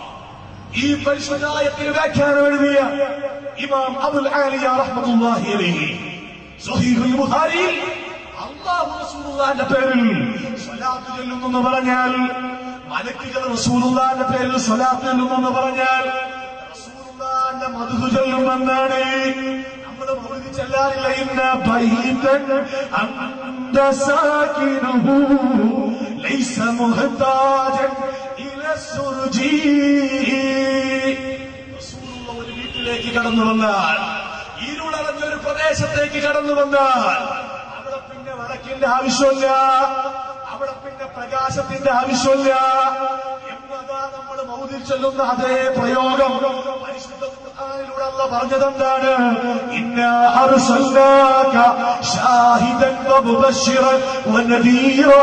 S2: ഈ പരിശുദ്ധായത്തിന് വ്യാഖ്യാനം എഴുതിയ ഇമാം അബുൽ ആലിയ റഹ്മത്തുള്ളാഹി അലൈഹി സ്വഹീഹുൽ ബുഖാരിയിൽ അല്ലാഹു റസൂലുള്ളാഹിന്റെ പേരിൽ സ്വലാത്ത് ചൊല്ലുന്നു പറഞ്ഞാൽ, മലക്കുകൾ റസൂലുള്ളാഹിന്റെ പേരിൽ സ്വലാത്ത് ചൊല്ലുന്നു പറഞ്ഞാൽ റസൂലുള്ളാഹിന്റെ മദ്ഹ് ചൊല്ലുമെന്നാണ്. നമ്മുടെ മൗലിദ് ചൊല്ലാറില്ല, ഇന്ന ബൈതൻ അന്ത സാകിനുഹു ലൈസ മുഹ്താജൻ ഇല സുർജി. റസൂലുള്ള ഒരു വീട്ടിലേക്ക് കടന്നു വന്നാൽ, ഇരുളടഞ്ഞൊരു പ്രദേശത്തേക്ക് കടന്നു വന്നാൽ, അവിടെ പിന്നെ വിളക്കിന്റെ ആവശ്യമില്ല, അവിടെ പിന്നെ പ്രകാശത്തിന്റെ ആവശ്യമില്ല എന്നതാ നമ്മൾ മൗലിദ് ചൊല്ലുന്ന അതേ പ്രയോഗം പരിശുദ്ധ ഖുർആനിലൂടെ അല്ലാഹു പറഞ്ഞതെന്താണ്? ഇന്നാ അർസൽനാക ഷാഹിദൻ വമുബശ്ശിറൻ വനദീറാ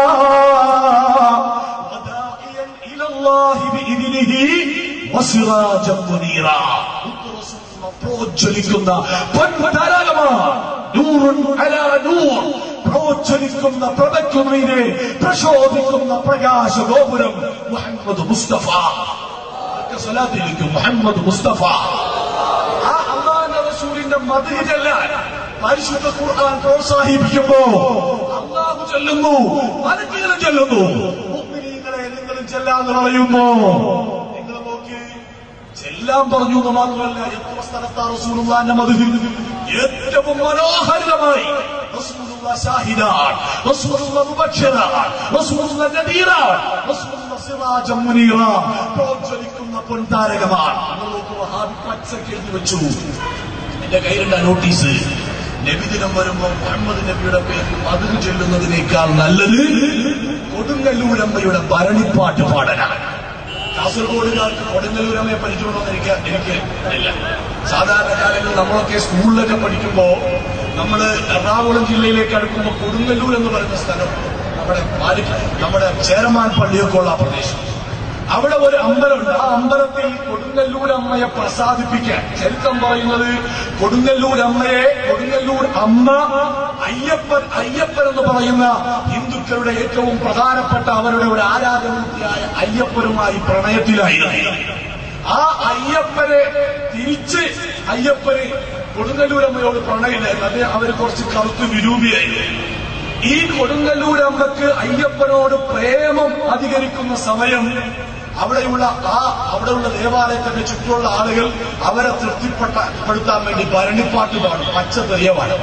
S2: വദാഇയൻ ഇലല്ലാഹി ബിഇദ്നിഹി വസിറാജൻ മുനീറാ. പ്രോജ്വലിക്കുന്ന പൊൻപതാരകമാണ്, നൂറുൻ അലാ നൂർ, പ്രോജ്വലിക്കുന്ന പ്രഭയ്ക്കുമീതെ പ്രശോഭിക്കുന്ന പ്രകാശ ഗോപുരം മുഹമ്മദ് മുസ്തഫ. സ്വലാത്തിലേക്ക് മുഹമ്മദ് മുസ്തഫ. ആ അല്ലാഹുവിന്റെ റസൂലിന്റെ മദ്ഹ് ചൊല്ലാൻ പരിശുദ്ധ ഖുർആൻ പ്രോത്സാഹിപ്പിക്കുമ്പോ അല്ലാഹു ചൊല്ലുന്നു, മലക്കുകളും ചൊല്ലുന്നു. മുഅ്മിനീങ്ങളെ നിങ്ങളും ചൊല്ലാന്ന് പറയുമ്പോ നിങ്ങൾ നോക്കി, ചെല്ലാൻ പറഞ്ഞു എന്ന് മാത്രമല്ല, എത്ര സ്ഥലത്താ റസൂലുള്ളാഹിന്റെ മദ്ഹ് ഏറ്റവും മനോഹരമായി റസൂലുള്ളാഹി ഷാഹിദാൻ, റസൂലുള്ളാഹി മുബശ്ശിറാൻ, റസൂലുള്ളാഹി നദീറാൻ, റസൂലുള്ളാഹി സിറാജൻ മുനീറാ, പ്രോജ്വലിക്കുന്ന പൊൻതാരകമാണ്. നമുക്ക് വഹാബി പച്ചക്ക് എഴുതി വെച്ചു. എന്റെ കയ്യിലുണ്ട നോട്ടീസ്, നബിദിനം വരുമ്പോ മുഹമ്മദ് നബിയുടെ പേരിൽ മദ്ഹ് ചൊല്ലുന്നതിനേക്കാൾ നല്ലത് കൊടുങ്ങല്ലൂരമ്മയുടെ ഭരണിപ്പാട്ട് പാടലാണ്. കാസർഗോഡുകാർക്ക് കൊടുങ്ങല്ലൂരമ്മയെ പരിചയമുണ്ടോന്ന് എനിക്ക് എനിക്ക് അറിയില്ല. സാധാരണ കാലങ്ങളിൽ നമ്മളൊക്കെ സ്കൂളിലൊക്കെ പഠിക്കുമ്പോ നമ്മള് എറണാകുളം ജില്ലയിലേക്ക് അടുക്കുമ്പോ കൊടുങ്ങല്ലൂർ എന്ന് പറയുന്ന സ്ഥലം നമ്മുടെ നമ്മുടെ ചേരമാൻ പള്ളിയൊക്കെ ഉള്ള പ്രദേശം, അവിടെ ഒരു അമ്പലമുണ്ട്. ആ അമ്പലത്തിൽ കൊടുങ്ങല്ലൂരമ്മയെ പ്രസാദിപ്പിക്കാൻ ചരിത്രം പറയുന്നത്, കൊടുങ്ങല്ലൂരമ്മയെ കൊടുങ്ങല്ലൂർ അമ്മ അയ്യപ്പൻ അയ്യപ്പൻ എന്ന് പറയുന്ന ഹിന്ദുക്കളുടെ ഏറ്റവും പ്രധാനപ്പെട്ട അവരുടെ ഒരു ആരാധനമൂർത്തിയായ അയ്യപ്പനുമായി പ്രണയത്തിലായിരുന്നു. ആ അയ്യപ്പനെ അയ്യപ്പന് കൊടുങ്ങല്ലൂരമ്മയോട് പ്രണയിലായിരുന്നു. അത് അവര് കുറച്ച് കറുത്ത് വിരൂപിയായിരുന്നു. ഈ കൊടുങ്ങല്ലൂരമ്മക്ക് അയ്യപ്പനോട് പ്രേമം അധികരിക്കുന്ന സമയം അവിടെയുള്ള ആ അവിടെയുള്ള ദേവാലയത്തിന്റെ ചുറ്റുമുള്ള ആളുകൾ അവരെ തൃപ്തിപ്പെടുത്താൻ വേണ്ടി ഭരണിപ്പാട്ട് പാടും, പച്ചതെറിയ പാടും.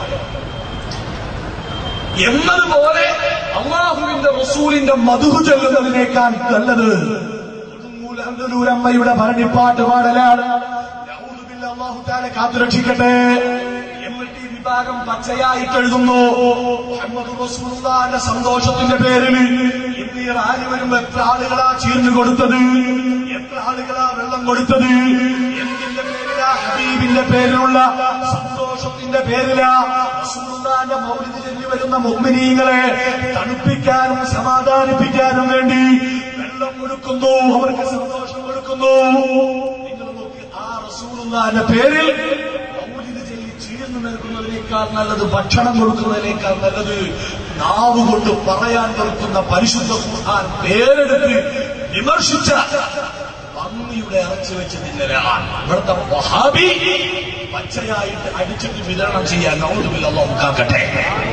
S2: എന്നതുപോലെ അള്ളാഹുവിന്റെ റസൂലിന്റെ മധുഹ് ചൊല്ലുന്നതിനേക്കാൾ നല്ലത് കൊടുങ്ങല്ലൂരമ്മയുടെ ഭരണിപ്പാട്ട് പാടലാണ്. അള്ളാഹു തആല കാത്തുരക്ഷിക്കട്ടെ. എം എൽ ടി വിഭാഗം പച്ചയായിട്ട് എഴുതുന്നു, മുഹമ്മദ് റസൂലുള്ളാഹിന്റെ സന്തോഷത്തിന്റെ പേരിൽ ഇന്ന് ഈ റാലി വരുമ്പോ എത്ര ആളുകളാ ചീർന്നു കൊടുത്തത്, എത്ര ആളുകളാ വെള്ളം കൊടുത്തത്, എന്തിന്റെ പേരിലാ? ഹബീബിന്റെ പേരിലുള്ള സന്തോഷത്തിന്റെ പേരിലാ. റസൂലുള്ളാഹിന്റെ മൗലിദ് ചൊല്ലി വരുന്ന മുഅ്മിനീങ്ങളെ തണുപ്പിക്കാനും സമാധാനിപ്പിക്കാനും വേണ്ടി വെള്ളം കൊടുക്കുന്നു, അവർക്ക് സന്തോഷം കൊടുക്കുന്നു. നിങ്ങൾ നോക്കി, ആ റസൂലുള്ളാഹിന്റെ പേരിൽ മൗലിദ് ചൊല്ലി ചീർന്നു നൽകുന്നതിനേക്കാൾ നല്ലത്, ഭക്ഷണം കൊടുക്കുന്നതിനേക്കാൾ നല്ലത് നാവ് കൊണ്ട് പറയാൻ കൊടുക്കുന്ന പരിശുദ്ധ ഖുർആൻ പേരെടുത്ത് വിമർശിച്ച പന്നിയുടെ ഇറച്ചി വെച്ച് തിന്നലാണ്. ഇവിടുത്തെ വഹാബി പച്ചയായിട്ട് അടിച്ചിട്ട് വിതരണം ചെയ്യാൻ നൗദുബിൽ അല്ലാഹു കാക്കട്ടെ.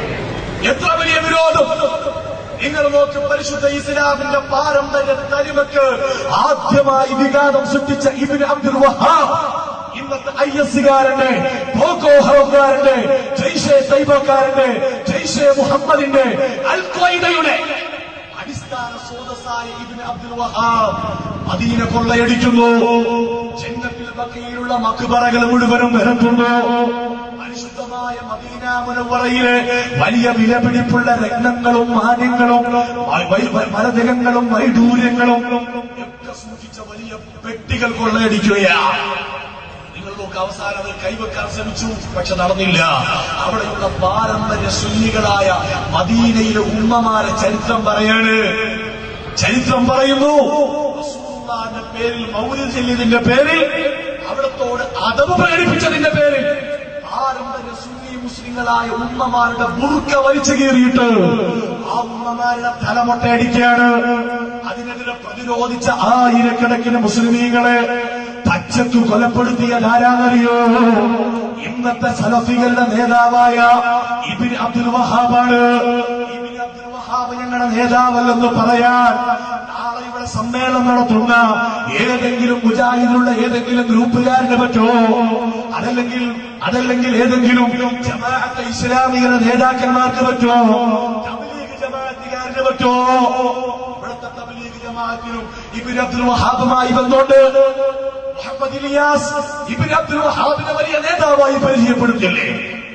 S2: എത്ര വലിയ വിരോധം! നിങ്ങൾ നോക്ക്, പരിശുദ്ധ ഇസ്ലാമിന്റെ പാരമ്പര്യ തനിമക്ക് ആദ്യമായി വിഘാതം സൃഷ്ടിച്ച ഇബ്നു അബ്ദുൽ വഹാബ് ഇന്നത്തെ ഐ എസ് കാരന്റെ, ബോക്കോ ഹറംകാരന്റെ, ജയ്ഷെ തൈബക്കാരന്റെ, ജയ്ഷെ മുഹമ്മദിന്റെ, അൽ ഖ്വയ്ദയുടെ അടിസ്ഥാന സ്രോതസ്സായ ഇബ്നു അബ്ദുൽ വഹാബ് മദീന കൊള്ളയടിക്കുന്നു. ജന്നത്തുൽ ബഖീലുള്ള മഖ്ബറകൾ മുഴുവനും നിരത്തുന്നു. പരിശുദ്ധമായ മദീന മുനവ്വറയിലെ വലിയ വിലപിടിപ്പുള്ള രത്നങ്ങളും മാന്യങ്ങളും മരതകങ്ങളും വൈഡൂര്യങ്ങളും ഒക്കെ സൂക്ഷിച്ച വലിയ പെട്ടികൾ കൊള്ളയടിക്കുകയാണ്. നിങ്ങൾ നോക്ക്, അവസാനം അത് കൈവെക്കാൻ ശ്രമിച്ചു, പക്ഷെ നടന്നില്ല. അവിടെയുള്ള പാരമ്പര്യ സുന്നികളായ മദീനയിലെ ഉമ്മമാരെ ചരിത്രം പറയാണ്. ചരിത്രം പറയുന്നു, റസൂലുള്ളാഹിന്റെ പേരിൽ മൗലിദ് ചൊല്ലിയതിന്റെ പേരിൽ, അവിടത്തോട് അദബ് പ്രകടിപ്പിച്ചതിന്റെ പേരിൽ പാരമ്പര്യ സുന്നി മുസ്ലിങ്ങളായ ഉമ്മമാരുടെ ബുർക്ക വലിച്ചു കീറിയിട്ട് ആ ഉമ്മമാരുടെ തലമൊട്ടയടിക്കുകയാണ്. അതിനെതിരെ പ്രതിരോധിച്ച ആയിരക്കണക്കിന് മുസ്ലിമീങ്ങളെ പച്ചക്കു കൊലപ്പെടുത്തിയത് ആരാന്നറിയോ? ഇന്നത്തെ സലഫികളുടെ നേതാവായ ഇബ്നു അബ്ദുൽ വഹാബാണ്. ഇബ്നു അബ്ദുൽ വഹാബ് ഞങ്ങളുടെ നേതാവല്ലെന്ന് പറയാൻ നാളെ ഇവിടെ സമ്മേളനം നടത്തുന്ന ഏതെങ്കിലും മുജാഹിദിലുള്ള ഏതെങ്കിലും ഗ്രൂപ്പുകാരന് പറ്റോ? അതല്ലെങ്കിൽ അതല്ലെങ്കിൽ ഏതെങ്കിലും ജമാഅത്തെ ഇസ്ലാമികളുടെ നേതാക്കന്മാർക്ക് പറ്റോ? തബ്ലീഗ് ജമാഅത്തുകാരന് പറ്റോ? ഇവിടുത്തെ തബ്ലീഗ് ജമാഅത്തിനും ഇബ്നു അബ്ദുൽ വഹാബുമായി ബന്ധമുണ്ട്. മുഹമ്മദ് ഇലിയാസ് ഇബ്നു അബ്ദുൽ വഹാബിനെ വലിയ നേതാവായി പരിചയപ്പെടുത്തില്ലേ?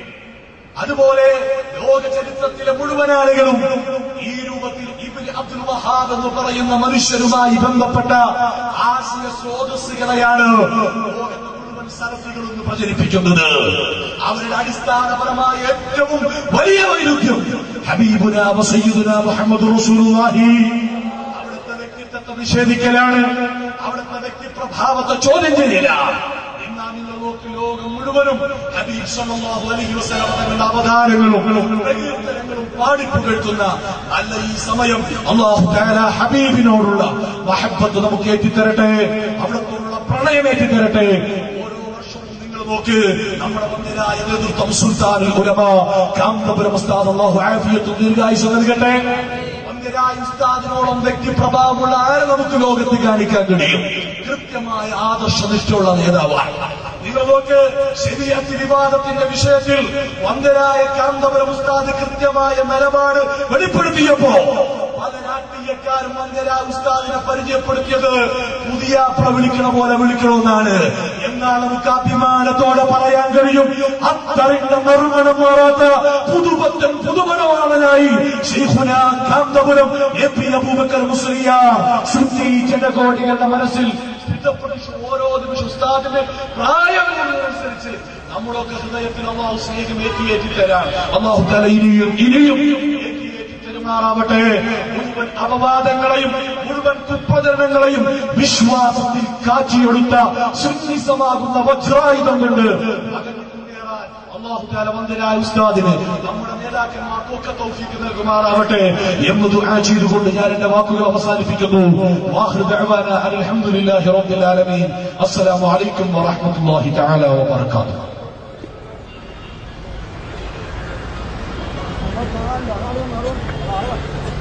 S2: അതുപോലെ ലോക ചരിത്രത്തിലെ മുഴുവൻ ആളുകളും ഈ രൂപത്തിൽ ഇബ്നു അബ്ദുൽ വഹാബ് എന്ന് പറയുന്ന മനുഷ്യരുമായി ബന്ധപ്പെട്ട ആശയ സ്രോതസ്സുകളെയാണ് ലോകത്തെ മുഴുവൻ സലഫികളൊന്ന് പ്രചരിപ്പിക്കുന്നത്. അവരുടെ അടിസ്ഥാനപരമായ ഏറ്റവും വലിയ വൈരുദ്ധ്യം ഹബീബുനാ വ സയ്യിദുനാ മുഹമ്മദ് റസൂലുള്ളാഹി അവിടുത്തെ വ്യക്തിത്വത്തെ നിഷേധിക്കലാണ്, അവിടുത്തെ വ്യക്തിപ്രഭാവത്തെ ചോദ്യം ചെയ്യലാണ്. എന്നാ നിങ്ങൾ നോക്കി, ലോകം മുഴുവനും ഹബീബ് സല്ലല്ലാഹു അലൈഹി വസല്ലം തങ്ങളുടെ അവതാരങ്ങളും പ്രകീർത്തനങ്ങളും പാടിപ്പുകഴ്ത്തുന്ന നല്ല ഈ സമയം അല്ലാഹു തആല ഹബീബിനോടുള്ള മഹബ്ബത്ത് നമുക്ക് ഏറ്റിത്തരട്ടെ, അവിടത്തോടുള്ള പ്രണയം ഏറ്റിത്തരട്ടെ. ഓരോ വർഷവും നിങ്ങൾ നോക്ക്, നമ്മുടെ വന്യരായ നേതൃത്വം സുൽത്താനുൽ ഉലമാ കാന്തപുരം ഉസ്താദ് അല്ലാഹു ആഫിയത്തും ദീർഘായുസ്സും നൽകട്ടെ. വന്യരായ ഉസ്താദിനോളം വ്യക്തിപ്രഭാവമുള്ള ആരെ നമുക്ക് ലോകത്ത് കാണിക്കാൻ കഴിയും? കൃത്യമായ ആദർശനിഷ്ഠയുള്ള നേതാവാണ്. നിങ്ങൾ നോക്ക്, ശരീഅത്ത് വിവാദത്തിന്റെ വിഷയത്തിൽ വന്ദരായ കാന്തപുരം ഉസ്താദ് കൃത്യമായ നിലപാട് വെളിപ്പെടുത്തിയപ്പോ പല രാഷ്ട്രീയക്കാരും വന്ദരായ ഉസ്താദിനെ പരിചയപ്പെടുത്തിയത് പുതിയ വിളിക്കണ പോലെ വിളിക്കണമെന്നാണ്. എന്നാൽ നമുക്ക് അഭിമാനത്തോടെ പറയാൻ കഴിയും, അത്തറിന്റെ മറുമണം മാറാത്ത പുതുപത്തൻ പുതുമണവാളനായി ശൈഖുനാ കാന്തപുരം എ പി അബൂബക്കർ മുസ്ലിയാർ സുന്നി ജനകോടികളുടെ മനസ്സിൽ സ്ഥിരപ്പെടുത്തി. ഓരോ നിമിഷം ഉസ്താദിന്റെ പ്രായമനുസരിച്ച് നമ്മളൊക്കെ ഹൃദയത്തിൽ അള്ളാഹു സ്നേഹം ഏറ്റിയേറ്റിത്തരാൻ അള്ളാഹു തആല ഇനിയും ഇനിയും ഏറ്റിയേറ്റിത്തരുമാറാവട്ടെ. മുഴുവൻ അപവാദങ്ങളെയും മുഴുവൻ കുപ്രചരണങ്ങളെയും വിശ്വാസത്തിൽ കാച്ചിയെടുത്ത സുന്നിസമാകുന്ന വജ്രായുധം കൊണ്ട് അകന്നു മുന്നേറാൻ അല്ലാഹു തആല വന്ദനായ ഉസ്താദിന് നമ്മുടെ നേതാക്കന്മാർക്കൊക്കെ തൗഫീഖ് നൽകുമാറാവട്ടെ എന്ന് ദുആ ചെയ്തുകൊണ്ട് ഞാൻ എന്റെ വാക്കുകൾ അവസാനിപ്പിക്കുന്നു. വാഖിറു ദഅവാനാ അൽഹംദുലില്ലാഹി റബ്ബിൽ ആലമീൻ. അസ്സലാമു അലൈക്കും വറഹ്മത്തുള്ളാഹി തആല വബറകാതുഹു.
S3: Hãy subscribe cho kênh Ghiền Mì Gõ để không bỏ lỡ những video hấp dẫn.